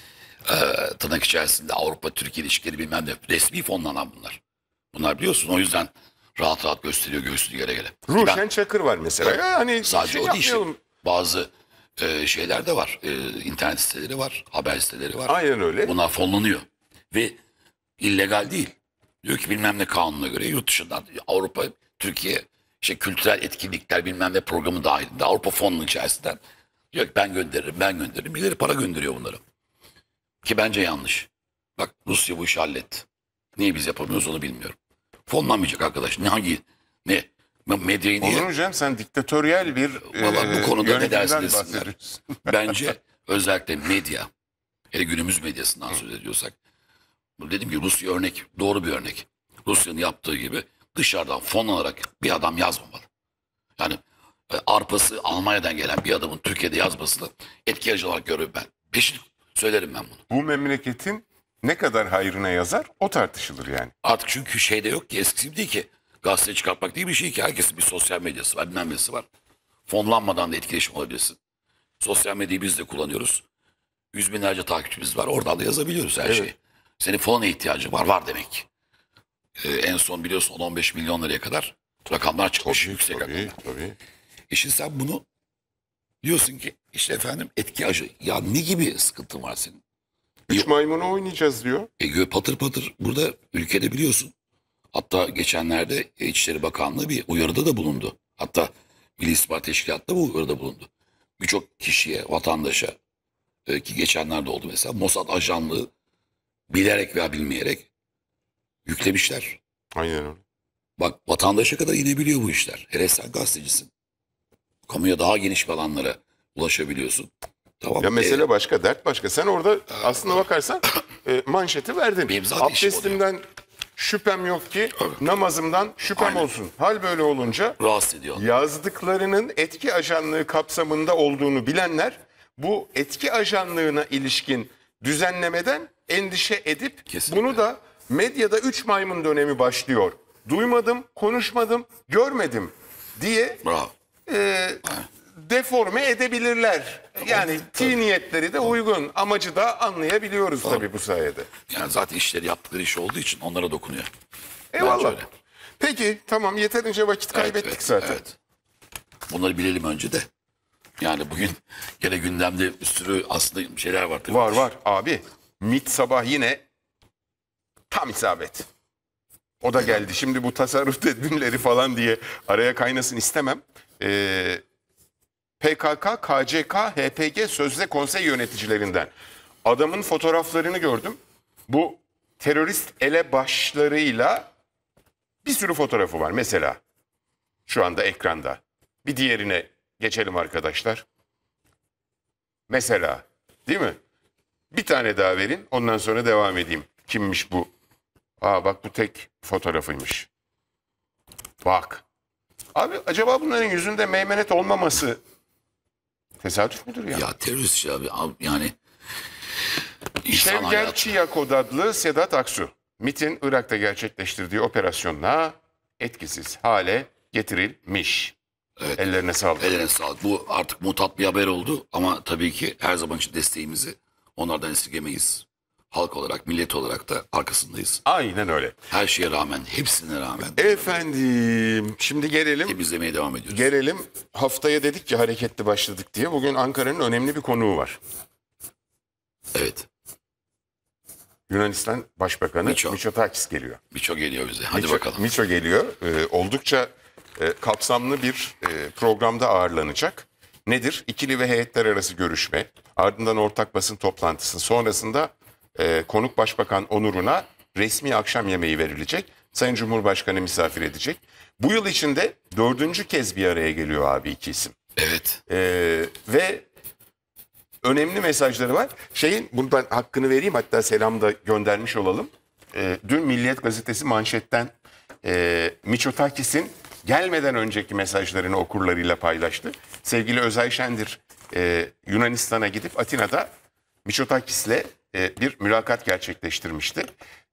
tırnak içerisinde Avrupa-Türkiye ilişkileri bilmem ne, resmi fonlanan bunlar. Bunlar biliyorsun o yüzden rahat rahat gösteriyor göğsünü göre göre. Ruşen Çakır var mesela. Evet. Ya hani Sadece o değil. yapmayalım. Bazı şeyler de var. İnternet siteleri var. Haber siteleri var. Aynen öyle. Bunlar fonlanıyor. Ve illegal değil. Diyor ki bilmem ne kanununa göre yurt dışından Avrupa, Türkiye kültürel etkinlikler bilmem ne programı dahilinde Avrupa fonunun içerisinden diyor ki ben gönderirim. Birileri para gönderiyor bunları. Ki bence yanlış. Bak Rusya bu işi halletti. Niye biz yapamıyoruz onu bilmiyorum. Fonlanmayacak arkadaş. Ne? Medyayı niye? Olur mu canım, sen diktatöryel bir Vallahi bu konuda ne dersin yönetimden desinler. bahsediyorsun. Bence özellikle medya, hele günümüz medyasından söz ediyorsak, dedim ki Rusya örnek, doğru bir örnek. Rusya'nın yaptığı gibi dışarıdan fonlanarak bir adam yazmamalı. Yani arpası Almanya'dan gelen bir adamın Türkiye'de yazmasını etki aracı olarak görüyorum ben. Peşin söylerim ben bunu. Bu memleketin ne kadar hayrına yazar o tartışılır yani. Artık çünkü şeyde yok ki, eskisi gibi değil ki. Gazete çıkartmak değil bir şey ki. Herkesin bir sosyal medyası var, bilmem nesi var. Fonlanmadan da etkileşim olabilirsin. Sosyal medyayı biz de kullanıyoruz. Yüz binlerce takipçimiz var. Oradan da yazabiliyoruz her şeyi. Senin fonla ihtiyacın var demek. En son biliyorsun 10-15 milyon liraya kadar rakamlar çıkmış. Yüksek rakamlar. Tabii. Şimdi sen bunu diyorsun ki işte efendim etki aşı. Ya ne gibi sıkıntın var senin? Üç maymunu oynayacağız diyor. Patır patır burada ülkede biliyorsun. Hatta geçenlerde İçişleri Bakanlığı bir uyarıda da bulundu. Hatta Milli İstihbarat Teşkilatı da bu uyarıda bulundu. Birçok kişiye, vatandaşa ki geçenlerde oldu mesela Mossad ajanlığı bilerek veya bilmeyerek yüklemişler. Aynen öyle. Bak vatandaşa kadar inebiliyor bu işler. Hele sen gazetecisin. Kamuya daha geniş bir alanlara ulaşabiliyorsun. Tamam. Ya mesele başka, dert başka. Sen orada aslına bakarsan manşeti verdin. Benim zaten işim Abdestimden şüphem yok ki namazımdan şüphem Aynen. olsun. Hal böyle olunca Rahatsız ediyor. yazdıklarının etki ajanlığı kapsamında olduğunu bilenler bu etki ajanlığına ilişkin düzenlemeden endişe edip Kesinlikle. bunu da medyada 3 maymun dönemi başlıyor. Duymadım, konuşmadım, görmedim diye Bravo. deforme edebilirler. Yani niyetleri de uygun. Amacı da anlayabiliyoruz tabii bu sayede. Yani zaten işleri yaptıkları iş olduğu için onlara dokunuyor. Eyvallah. Bence öyle. Peki tamam, yeterince vakit kaybettik Evet, zaten. Evet. Bunları bilelim önce de. Yani bugün gene gündemde bir sürü aslında şeyler var. Tabii. Var abi. MİT sabah yine tam isabet. O da geldi. Şimdi bu tasarruf tedbirleri falan diye araya kaynasın istemem. PKK, KCK, HPG sözde konsey yöneticilerinden adamın fotoğraflarını gördüm. Bu terörist elebaşlarıyla bir sürü fotoğrafı var. Mesela şu anda ekranda. Bir diğerine geçelim arkadaşlar. Mesela, değil mi? Bir tane daha verin, ondan sonra devam edeyim. Kimmiş bu? Aa bak, bu tek fotoğrafıymış. Bak. Abi acaba bunların yüzünde meymenet olmaması tesadüf müdür ya? Ya terörist ya abi. Yani insan Şevger hayatı. Çiyakod adlı Sedat Aksu, MİT'in Irak'ta gerçekleştirdiği operasyonla etkisiz hale getirilmiş. Evet. Ellerine sağlık. Eline sağlık. Bu artık mutat bir haber oldu ama tabii ki her zaman için desteğimizi onlardan esirgemeyiz. Halk olarak, millet olarak da arkasındayız. Aynen öyle. Her şeye rağmen, hepsine rağmen Efendim, şimdi gelelim. izlemeye devam ediyoruz. Gelelim, haftaya dedik ki hareketli başladık diye. Bugün Ankara'nın önemli bir konuğu var. Evet. Yunanistan Başbakanı Mitsotakis geliyor. Birçok geliyor bize. Hadi bakalım. Mitso geliyor. Oldukça kapsamlı bir programda ağırlanacak. Nedir? İkili ve heyetler arası görüşme. Ardından ortak basın toplantısı. Sonrasında konuk başbakan onuruna resmi akşam yemeği verilecek. Sayın Cumhurbaşkanı misafir edecek. Bu yıl içinde 4. kez bir araya geliyor abi iki isim. Evet. Ve önemli mesajları var. Buradan hakkını vereyim, hatta selam da göndermiş olalım. Dün Milliyet Gazetesi manşetten Mitsotakis'in gelmeden önceki mesajlarını okurlarıyla paylaştı. Sevgili Özay Şendir Yunanistan'a gidip Atina'da Mitsotakis'le bir mülakat gerçekleştirmişti.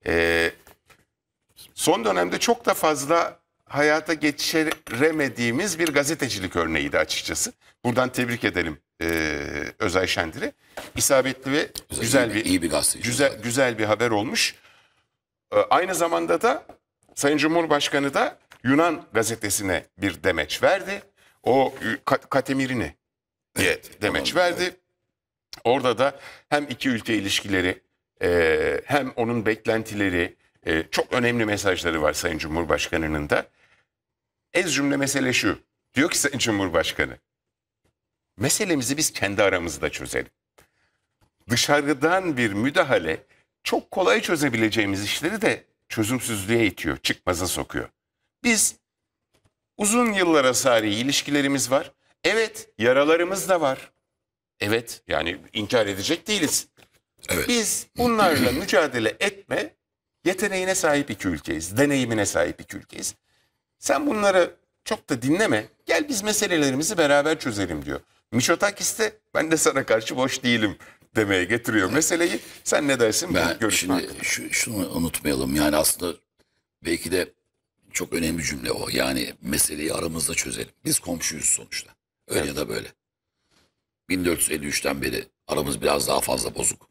Son dönemde çok da fazla hayata geçiremediğimiz bir gazetecilik örneğiydi açıkçası. Buradan tebrik edelim Özay Şendir'i. İsabetli ve iyi bir gazeteci. güzel bir haber olmuş. Aynı zamanda da Sayın Cumhurbaşkanı da Yunan gazetesine bir demeç verdi. O Katemirini diye demeç verdi. Orada da hem iki ülke ilişkileri hem onun beklentileri, çok önemli mesajları var Sayın Cumhurbaşkanı'nın da. Ez cümle mesele şu. Diyor ki Sayın Cumhurbaşkanı, meselemizi biz kendi aramızda çözelim. Dışarıdan bir müdahale çok kolay çözebileceğimiz işleri de çözümsüzlüğe itiyor, çıkmaza sokuyor. Biz uzun yıllara sari ilişkilerimiz var. Evet, yaralarımız da var. Evet, yani inkar edecek değiliz. Evet. Biz bunlarla mücadele etme yeteneğine sahip iki ülkeyiz, deneyimine sahip iki ülkeyiz. Sen bunları çok da dinleme, gel biz meselelerimizi beraber çözelim diyor. Mitsotakis de ben de sana karşı boş değilim demeye getiriyor meseleyi. Sen ne dersin? Ben şimdi şunu unutmayalım. Yani aslında belki de çok önemli bir cümle o. Yani meseleyi aramızda çözelim. Biz komşuyuz sonuçta. Öyle ya da böyle. 1453'ten beri aramız biraz daha fazla bozuk.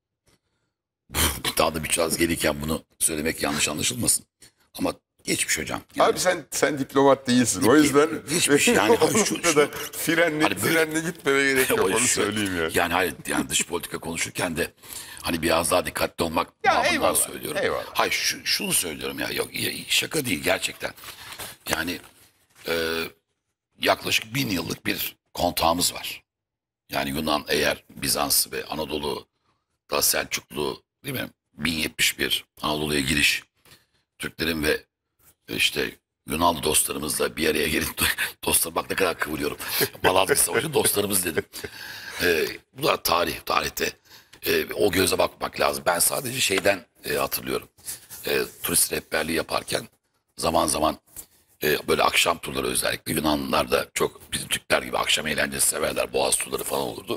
Daha da biraz gelirken bunu söylemek yanlış anlaşılmasın. Ama geçmiş hocam. Yani, abi sen diplomat değilsin. O yüzden geçmiş yani. şu kadar frenle gitmeme gerek yok, onu söyleyeyim ya. Yani hayır, yani dış politika konuşurken de hani biraz daha dikkatli olmak babından söylüyorum. Eyvallah. Hayır şunu söylüyorum ya, yok şaka değil gerçekten. Yani yaklaşık 1000 yıllık bir kontağımız var. Yani Yunan eğer Bizans ve Anadolu'da Selçuklu değil mi? 1071 Anadolu'ya giriş. Türklerin ve işte Yunanlı dostlarımızla bir araya gelip dostlar bak ne kadar kıvırıyorum. Malazgirt Savaşı dostlarımız dedim. Bu da tarihte o göze bakmak lazım. Ben sadece şeyden hatırlıyorum. turist rehberliği yaparken zaman zaman böyle akşam turları, özellikle Yunanlılar da çok bizim Türkler gibi akşam eğlencesi severler. Boğaz turları falan olurdu.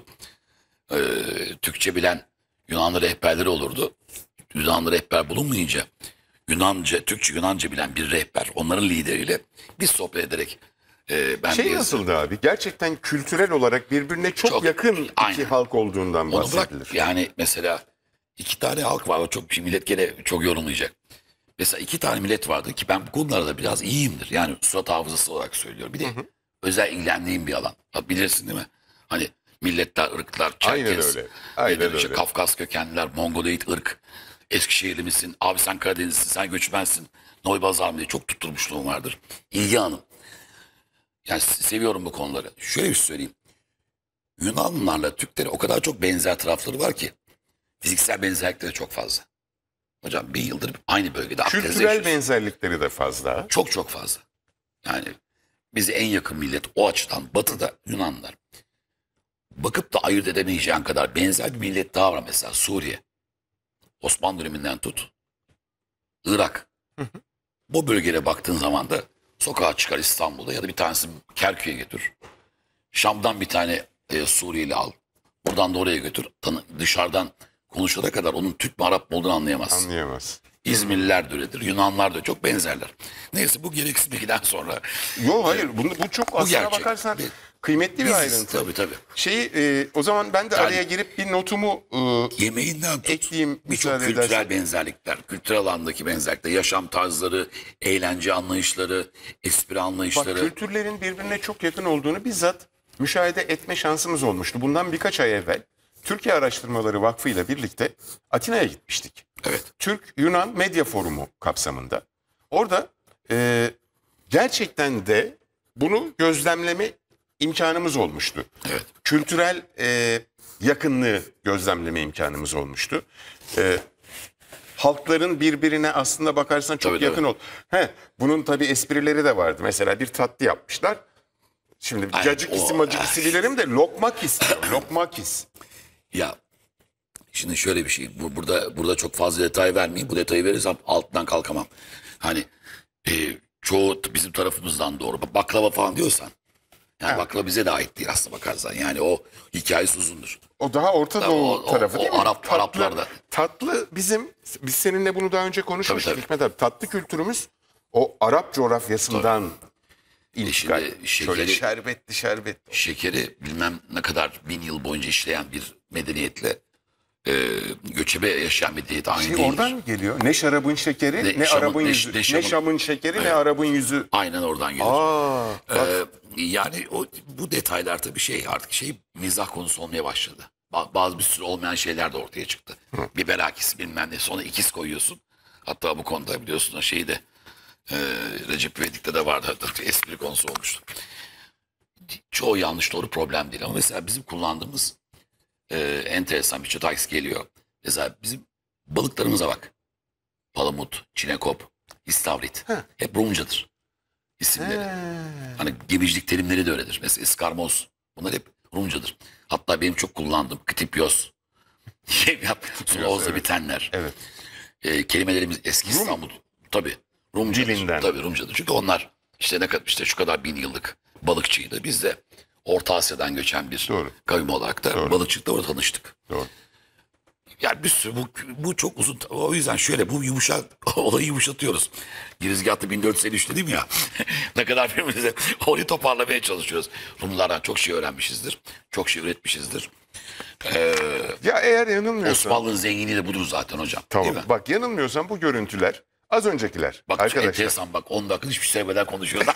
Türkçe bilen Yunanlı rehberleri olurdu. Yunanlı rehber bulunmayınca Yunanca, Türkçe, Yunanca bilen bir rehber onların lideriyle biz sohbet ederek ben Şey gezdim. nasıldı abi? Gerçekten kültürel olarak birbirine çok, Çok, yakın iki aynen. halk olduğundan Onu bırak, bahsedilir. yani mesela iki tane halk var. O çok, şimdi millet gene çok yorumlayacak. Mesela iki tane millet vardı ki ben bu konularda biraz iyiyimdir. Yani surat hafızası olarak söylüyorum. Bir de özel ilgilendiğim bir alan. Ha, bilirsin değil mi? Hani milletler, ırklar, Aynen Çerkes, öyle. Aynen işte öyle. Kafkas kökenliler, Mongoloid ırk, Eskişehirli misin? Abi sen Karadenizlisin, sen göçmensin. Noybazar mı diye çok tutturmuşluğum vardır. İlgi hanım. Yani seviyorum bu konuları. Şöyle bir şey söyleyeyim. Yunanlılarla Türkleri o kadar çok benzer tarafları var ki. Fiziksel benzerlikleri çok fazla. Hocam bir yıldır aynı bölgede Akdeniz'de Kültürel yaşıyoruz. benzerlikleri de fazla. Çok çok fazla. Yani bize en yakın millet o açıdan batıda Yunanlılar. Bakıp da ayırt edemeyeceğin kadar benzer bir millet daha var, mesela Suriye. Osmanlı döneminden tut. Irak. Bu bölgeye baktığın zaman da sokağa çıkar İstanbul'da ya da bir tanesi Kerkük'e götür. Şam'dan bir tane Suriyeli al. Buradan da oraya götür. Dışarıdan konuşana kadar onun Türk mü Arap mı olduğunu anlayamazsın. Anlayamaz. İzmirliler de öyledir. Yunanlar da çok benzerler. Neyse, bu gereksiz bilgiden sonra. Yok hayır bu çok aslına gerçek. bakarsan Bir- kıymetli bir Biziz, ayrıntı. tabii. O zaman ben de Yani- araya girip bir notumu Yemeğinden tut. ekleyeyim, Birçok müsaade kültürel edersen. benzerlikler, kültürel alandaki benzerlikler, yaşam tarzları, eğlence anlayışları, espri Bak, anlayışları. kültürlerin birbirine çok yakın olduğunu bizzat müşahede etme şansımız olmuştu. Bundan birkaç ay evvel Türkiye Araştırmaları Vakfı ile birlikte Atina'ya gitmiştik. Evet. Türk-Yunan Medya Forumu kapsamında. Orada gerçekten de bunu gözlemleme imkanımız olmuştu. Evet. Kültürel yakınlığı gözlemleme imkanımız olmuştu. Halkların birbirine aslında bakarsan çok Tabii, yakın ol. Bunun tabii esprileri de vardı. Mesela bir tatlı yapmışlar. Şimdi Aynen, cacıkisi macıkisi bilirim de lokmakis diyor. Lokmakis. Ya şimdi şöyle bir şey. Burada çok fazla detay vermeyeyim. Bu detayı verirsem altından kalkamam. Hani çoğu bizim tarafımızdan doğru. Baklava falan diyorsan. Yani Evet. baklava bize de ait değil aslında bakarsan. Yani o hikayesi uzundur. O daha Orta Tabii, Doğu o- tarafı o değil mi? Araplarda. Tatlı biz seninle bunu daha önce konuşmuştuk Tabii. Hikmet abi. Tatlı kültürümüz o Arap coğrafyasından intikal. Şimdi Şöyle şerbetli. Şekeri bilmem ne kadar 1000 yıl boyunca işleyen bir medeniyetle göçebe yaşayan medeniyet aynı değildir. Oradan mı geliyor? Ne şarabın şekeri, Ne ne Şam'ın- Arap'ın ne- yüzü. ne Ne Şam'ın- Şam'ın şekeri, ne Arap'ın yüzü. Aynen oradan gelir. Yani bu detaylar tabii artık mizah konusu olmaya başladı. Bazı bir sürü olmayan şeyler de ortaya çıktı. Biber akisi bilmem ne, sonra ikiz koyuyorsun. Hatta bu konuda biliyorsun o şeyi de Recep İvedik'te de vardı. Hatta espri konusu olmuştu. Çoğu yanlış doğru problem değil ama mesela bizim kullandığımız enteresan bir Çotakis geliyor. Mesela bizim balıklarımıza bak. Palamut, çinekop, istavrit. Hep Rumcadır isimleri. Hani gemicilik terimleri de öyledir. Mesela iskarmoz. Bunlar hep Rumcadır. Hatta benim çok kullandığım ktipyos. Sulozla evet. bitenler. Evet. Kelimelerimiz eski İstanbul. Tabii. Rumcadır. Dilinden. Tabii Rumcadır. Çünkü onlar işte şu kadar 1000 yıllık balıkçıydı. Biz de Orta Asya'dan göçen bir Doğru. kavim olarak da balıkçılıkla orada tanıştık. Doğru. Yani bir sürü bu çok uzun. O yüzden şöyle olayı yumuşatıyoruz. Girizgahta 1453 dedim ya. Ne kadar birbirimize orayı toparlamaya çalışıyoruz. Rumlardan çok şey öğrenmişizdir. Çok şey üretmişizdir. Ya eğer yanılmıyorsam. Osmanlı'nın zenginliği de budur zaten hocam. Tamam. Değil mi? Bak yanılmıyorsam bu görüntüler az öncekiler. Bak Arkadaşlar. enteresan, bak 10 dakika hiçbir şey sevmeden konuşuyoruz.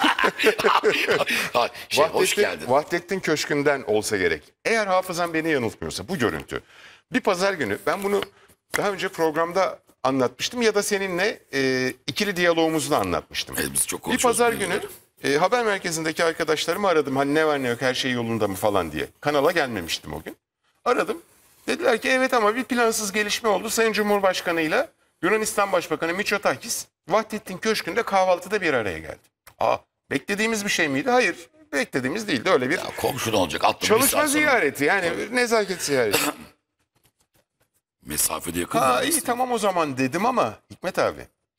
Hoş geldin. Vahdettin Köşkü'nden olsa gerek. Eğer hafızam beni yanıltmıyorsa bu görüntü. Bir pazar günü ben bunu daha önce programda anlatmıştım ya da seninle ikili diyalogumuzda anlatmıştım. Evet, biz çok Bir konuşuyoruz pazar bu günü mevzuları. haber merkezindeki arkadaşlarımı aradım. Hani ne var ne yok, her şey yolunda mı falan diye. Kanala gelmemiştim o gün. Aradım. Dediler ki evet ama bir plansız gelişme oldu. Sayın Cumhurbaşkanı ile Yunanistan Başbakanı Mitsotakis Vahdettin Köşkü'nde kahvaltıda bir araya geldi. Beklediğimiz bir şey miydi? Hayır. Beklediğimiz değildi. Öyle bir Ya komşu ne olacak? Atla bir çalışma saat sonra. ziyareti, yani nezaket ziyareti. Mesafede yakın. İyi tamam o zaman dedim ama Hikmet abi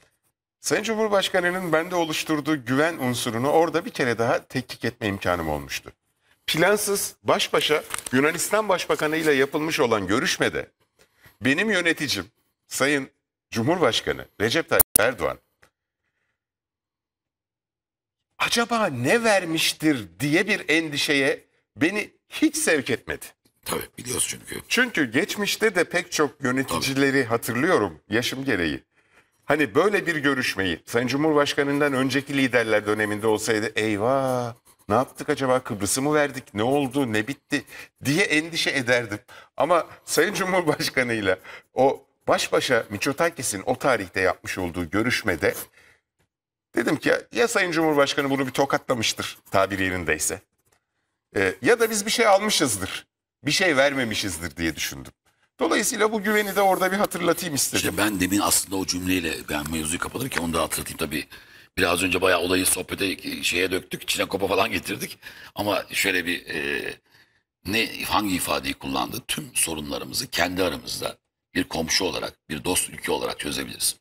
Sayın Cumhurbaşkanı'nın bende oluşturduğu güven unsurunu orada bir kere daha tetkik etme imkanım olmuştu. Plansız baş başa Yunanistan Başbakanı ile yapılmış olan görüşmede benim yöneticim Sayın Cumhurbaşkanı Recep Tayyip Erdoğan acaba ne vermiştir diye bir endişeye beni hiç sevk etmedi. Tabii biliyoruz çünkü. Çünkü geçmişte de pek çok yöneticileri hatırlıyorum yaşım gereği. Hani böyle bir görüşmeyi Sayın Cumhurbaşkanı'ndan önceki liderler döneminde olsaydı eyvah ne yaptık acaba, Kıbrıs'ı mı verdik, ne oldu, ne bitti diye endişe ederdim. Ama Sayın Cumhurbaşkanı'yla o baş başa Mitsotakis'in o tarihte yapmış olduğu görüşmede dedim ki ya Sayın Cumhurbaşkanı bunu bir tokatlamıştır tabir yerindeyse. Ya da biz bir şey almışızdır, bir şey vermemişizdir diye düşündüm. Dolayısıyla bu güveni de orada bir hatırlatayım istedim. İşte ben demin aslında o cümleyle ben mevzuyu kapatırken onu da hatırlatayım tabii. Biraz önce bayağı olayı sohbete şeye döktük. Çinekopa falan getirdik. Ama şöyle bir hangi ifadeyi kullandı? Tüm sorunlarımızı kendi aramızda bir komşu olarak, bir dost ülke olarak çözebiliriz.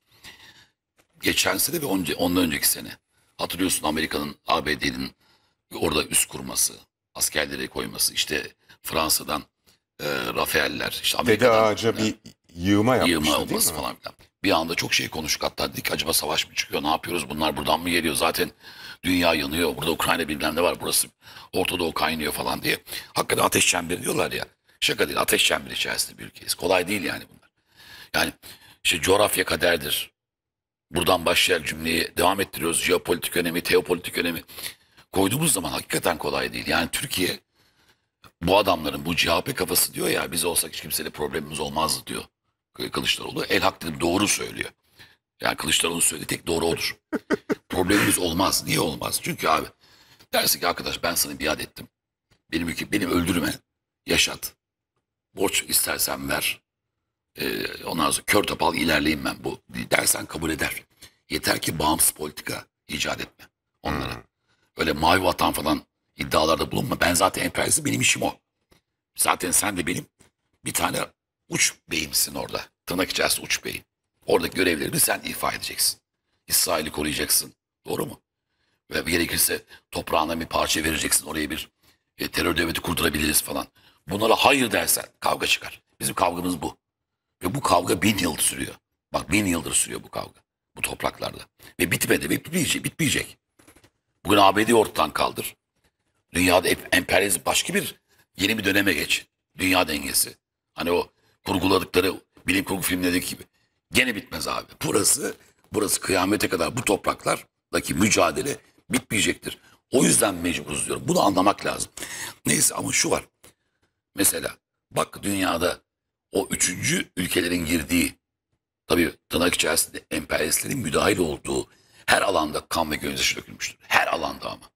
Geçen sene ve ondan önceki sene. Hatırlıyorsun Amerika'nın, ABD'nin orada üs kurması, askerleri koyması, işte Fransa'dan Rafael'ler, işte Dede Amerika'dan Ağaca bir yığma yapmıştı yığma değil olması mi? falan filan. Bir anda çok şey konuştuk, hatta dedik acaba savaş mı çıkıyor, ne yapıyoruz, bunlar buradan mı geliyor, zaten dünya yanıyor, burada Ukrayna bilmem ne var, burası Orta Doğu kaynıyor falan diye. Hakikaten ateş çemberi diyorlar ya, şaka değil, ateş çemberi içerisinde bir ülkeyiz, kolay değil yani bunlar. Yani işte coğrafya kaderdir, buradan başlayarak cümleyi devam ettiriyoruz, jeopolitik önemi, teopolitik önemi koyduğumuz zaman hakikaten kolay değil. Yani Türkiye, bu adamların, bu CHP kafası diyor ya, biz olsak hiç kimseyle problemimiz olmazdı diyor Kılıçdaroğlu. El hak dedim, doğru söylüyor. Yani Kılıçdaroğlu'nun söylediği tek doğru odur. Problemimiz olmaz. Niye olmaz? Çünkü abi dersin ki arkadaş ben sana biat ettim. Benim öldürme, yaşat. Borç istersen ver. Ondan sonra kör topal ilerleyeyim ben bu dersen kabul eder. Yeter ki bağımsız politika icat etme onlara. Öyle mavi vatan falan iddialarda bulunma. Ben zaten emperyalist, benim işim o. Zaten sen de benim bir tane uç beyimsin orada. Tırnak içerisinde uç beyin. Oradaki görevlerini sen ifa edeceksin. İsrail'i koruyacaksın. Doğru mu? Ve gerekirse toprağına bir parça vereceksin. Oraya bir terör devleti kurdurabiliriz falan. Bunlara hayır dersen kavga çıkar. Bizim kavgamız bu. Ve bu kavga 1000 yıl sürüyor. Bak 1000 yıldır sürüyor bu kavga. Bu topraklarda. Ve bitmedi ve bitmeyecek. Bugün ABD'yi ortadan kaldır. Dünyada emperyalizm başka yeni bir döneme geç. Dünya dengesi. Hani o kurguladıkları bilim kurgu filmlerindeki gibi. Gene bitmez abi. Burası kıyamete kadar bu topraklardaki mücadele bitmeyecektir. O yüzden mecburuz diyorum. Bunu anlamak lazım. Neyse ama şu var. Mesela bak dünyada o üçüncü ülkelerin girdiği, tabii tırnak içerisinde emperyalistlerin müdahil olduğu her alanda kan ve gözyaşı dökülmüştür. Her alanda ama.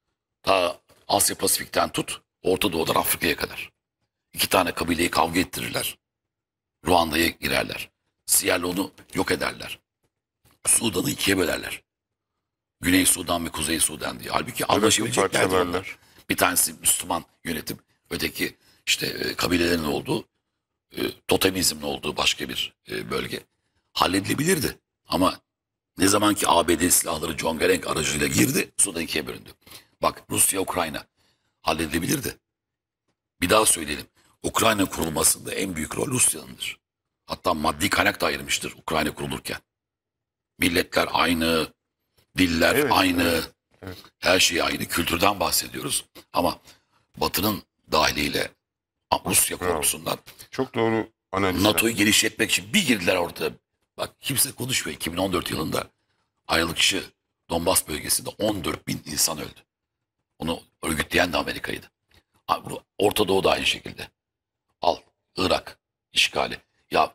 Ta Asya Pasifik'ten tut Orta Doğu'dan Afrika'ya kadar. İki tane kabileyi kavga ettirirler. Ruanda'ya girerler. Sierra Leone'u yok ederler. Sudan'ı ikiye bölerler. Güney Sudan ve Kuzey Sudan diye. Halbuki anlaşabileceklerdi onlar. Bir tanesi Müslüman yönetim. Öteki işte kabilelerin olduğu, totemizmin olduğu başka bir bölge. Halledilebilirdi. Ama ne zaman ki ABD silahları John Garang aracıyla girdi, Sudan ikiye bölündü. Bak Rusya-Ukrayna halledilebilirdi. Bir daha söyleyelim. Ukrayna kurulmasında en büyük rol Rusya'nındır. Hatta maddi kaynak da ayırmıştır Ukrayna kurulurken. Milletler aynı, diller aynı, evet. Her şey aynı. Kültürden bahsediyoruz. Ama Batı'nın dahiliyle Rusya korkusundan çok doğru analiz. NATO'yu genişletmek için bir girdiler ortaya. Bak kimse konuşmuyor. 2014 yılında Ayvalıkçı Donbas bölgesinde 14.000 insan öldü. Onu örgütleyen de Amerika'ydı. Orta Doğu da aynı şekilde. Al Irak işgali. Ya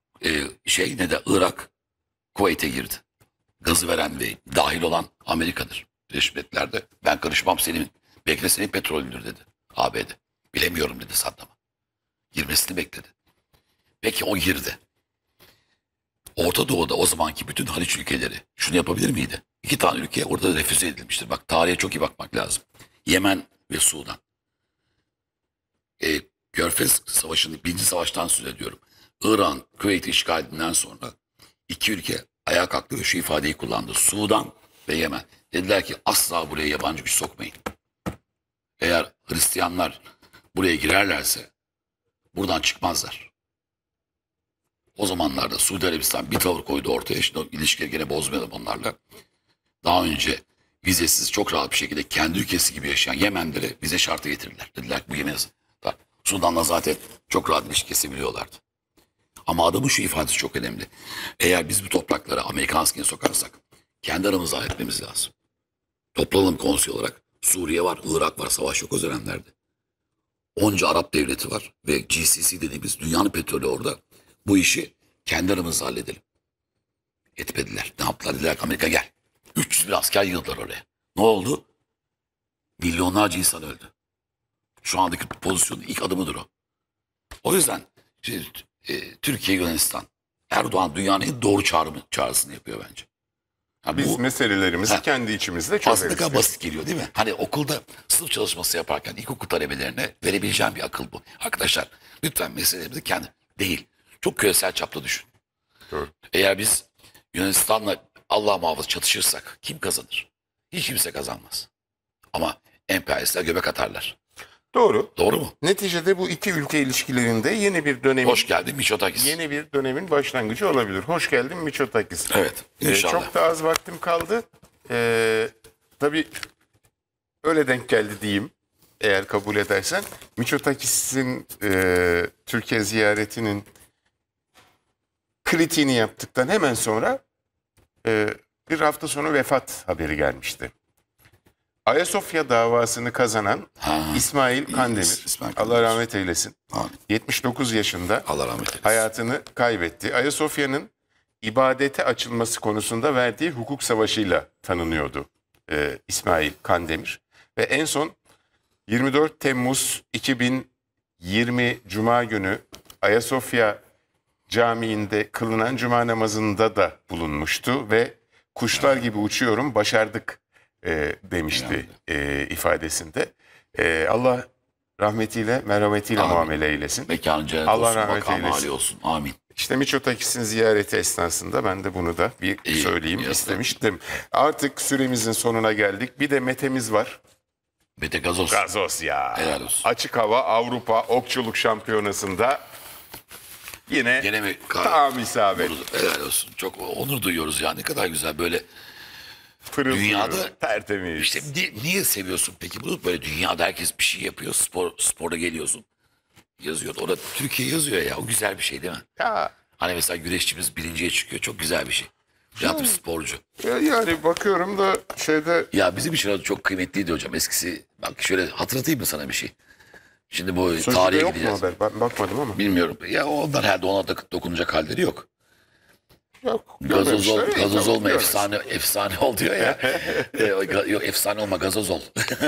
Irak Kuveyt'e girdi. Gazı veren ve dahil olan Amerika'dır. Birleşmiş Milletler'de ben karışmam belki de senin petrolündür dedi ABD. Bilemiyorum dedi Saddam'a. Girmesini bekledi. Peki o girdi. Orta Doğu'da o zamanki bütün Haliç ülkeleri şunu yapabilir miydi? İki tane ülke orada refüze edilmiştir. Bak tarihe çok iyi bakmak lazım. Yemen ve Sudan. Körfez Savaşı'nın birinci savaştan söz ediyorum. İran, Küveyt'i işgal edilen sonra iki ülke ayağa kalktı ve şu ifadeyi kullandı. Sudan ve Yemen. Dediler ki asla buraya yabancı güç sokmayın. Eğer Hristiyanlar buraya girerlerse buradan çıkmazlar. O zamanlarda Suudi Arabistan bir tavır koydu ortaya. Şimdi ilişkileri gene bozmayalım onlarla. Daha önce vizesiz çok rahat bir şekilde kendi ülkesi gibi yaşayan Yemenlere vize şartı getirdiler. Dediler ki bu Yemen Sudan'la zaten çok rahat ilişki kesebiliyorlardı. Ama adamın şu ifadesi çok önemli. Eğer biz bu topraklara Amerikan askerini sokarsak kendi aramızda halletmemiz lazım. Toplanalım konsey olarak. Suriye var, Irak var, savaş yok o dönemlerde. Onca Arap devleti var ve GCC dediğimiz dünyanın petrolü orada. Bu işi kendi aramızda halledelim. Etmediler. Ne yaptılar? Dediler ki Amerika gel. 300 bin asker yığdılar oraya. Ne oldu? Milyonlarca insan öldü. Şu andaki pozisyonun ilk adımıdır o. O yüzden Türkiye, Yunanistan, Erdoğan dünyanın en doğru çağrısını yapıyor bence. Yani Biz meselelerimizi kendi içimizde çözeriz. aslında kadar basit geliyor değil mi? Hani okulda sınıf çalışması yaparken ilkokul talebelerine verebileceğim bir akıl bu. Arkadaşlar lütfen meselelerimizi kendi değil. Çok küresel çapta düşün. Doğru. Eğer biz Yunanistan'la Allah muhafaza çatışırsak kim kazanır? Hiç kimse kazanmaz. Ama emperyalistler göbek atarlar. Doğru. Doğru mu? Neticede bu iki ülke ilişkilerinde yeni bir dönemin Hoş geldin Mitsotakis. yeni bir dönemin başlangıcı olabilir. Hoş geldin Mitsotakis. Evet, inşallah. Çok da az vaktim kaldı. Tabii öyle denk geldi diyeyim. Eğer kabul edersen. Mitsotakis'in Türkiye ziyaretinin kritiğini yaptıktan hemen sonra bir hafta sonra vefat haberi gelmişti. Ayasofya davasını kazanan İsmail Kandemir, İsmail Allah Kandemir. rahmet eylesin, Amin. 79 yaşında Allah rahmet eylesin. hayatını kaybetti. Ayasofya'nın ibadete açılması konusunda verdiği hukuk savaşıyla tanınıyordu İsmail Kandemir. Ve en son 24 Temmuz 2020 Cuma günü Ayasofya Camii'nde kılınan Cuma namazında da bulunmuştu ve kuşlar gibi uçuyorum başardık demişti ifadesinde. Allah rahmetiyle, merhametiyle Amin. muamele eylesin. Mekanı cennet Allah olsun, rahmet makamı eylesin. âli olsun. Amin. İşte Mitsotakis'in ziyareti esnasında ben de bunu da bir İyi, söyleyeyim iyi istemiştim. Artık süremizin sonuna geldik. Bir de Mete'miz var. Mete Gazoz. Gazoz ya. Helal olsun. Açık hava Avrupa Okçuluk Şampiyonası'nda yine Gene mi? tam isabet. Helal olsun. Çok onur duyuyoruz ya. Ne kadar güzel böyle. Pırıl Dünyada- pırıl, tertemiz. İşte niye seviyorsun peki bunu? Böyle dünyada herkes bir şey yapıyor. Sporda geliyorsun. Yazıyor. Orada Türkiye yazıyor ya. O güzel bir şey değil mi? Ya, Hani mesela güreşçimiz birinciye çıkıyor. Çok güzel bir şey. Ya bir sporcu. yani bakıyorum da şeyde Ya bizim için çok kıymetliydi hocam. Eskisi bak şöyle hatırlatayım mı sana bir şey? Şimdi bu sözlüğde tarihe yok mu gideceğiz. haber? Ben bakmadım ama. Bilmiyorum. Ya onlar herhalde ona dokunacak halleri yok. Yok. Gazoz görmemişler. gazoz Tamam, olma görmez. efsane ol diyor ya. Yok efsane olma gazoz ol.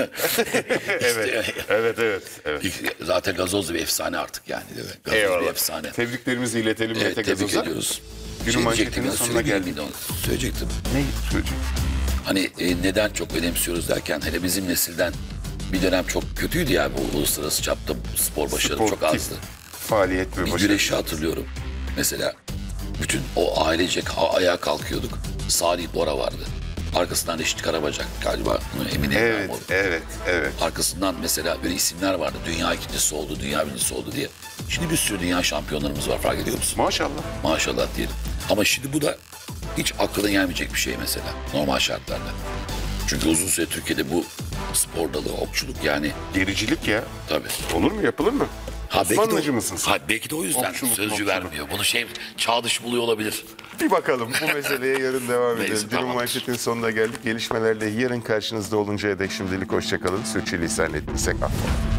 Evet. Zaten gazoz bir efsane artık yani değil mi? Gazoz bir Eyvallah. efsane. Tebriklerimizi iletelim Evet, Mete tebrik Gazoz'a. ediyoruz. Günün Şey manşetinin diyecektim ya, sonuna söyleyeyim geldik. miydi onu? Söyleyecektim. Ne söyleyecek? Hani neden çok önemsiyoruz derken hele bizim nesilden bir dönem çok kötüydü ya bu uluslararası çapta spor başarı çok Sportif azdı. faaliyet ve Bir başarı. güreşi hatırlıyorum. Mesela bütün o ailecek ayağa kalkıyorduk. Salih Bora vardı. Arkasından Reşit Karabacak galiba. Emin değilim. Evet. Arkasından mesela böyle isimler vardı. Dünya ikincisi oldu, dünya birincisi oldu diye. Şimdi bir sürü dünya şampiyonlarımız var fark ediyor musun? Maşallah. Maşallah diyelim. Ama şimdi bu da hiç aklına gelmeyecek bir şey mesela normal şartlarda. Çünkü uzun süre Türkiye'de bu spor dalı, okçuluk yani Gericilik ya. tabii. Olur mu, yapılır mı? Osmanlıcı mısın sen? Belki de o yüzden Okçuluk, sözcü okçuluk. vermiyor. Bunu çağ dışı buluyor olabilir. Bir bakalım bu meseleye yarın devam Neyse, edelim. Günün tamam. manşetin sonuna geldik. Gelişmelerle yarın karşınızda oluncaya dek şimdilik hoşçakalın. Sürçülisan ettiysek affola.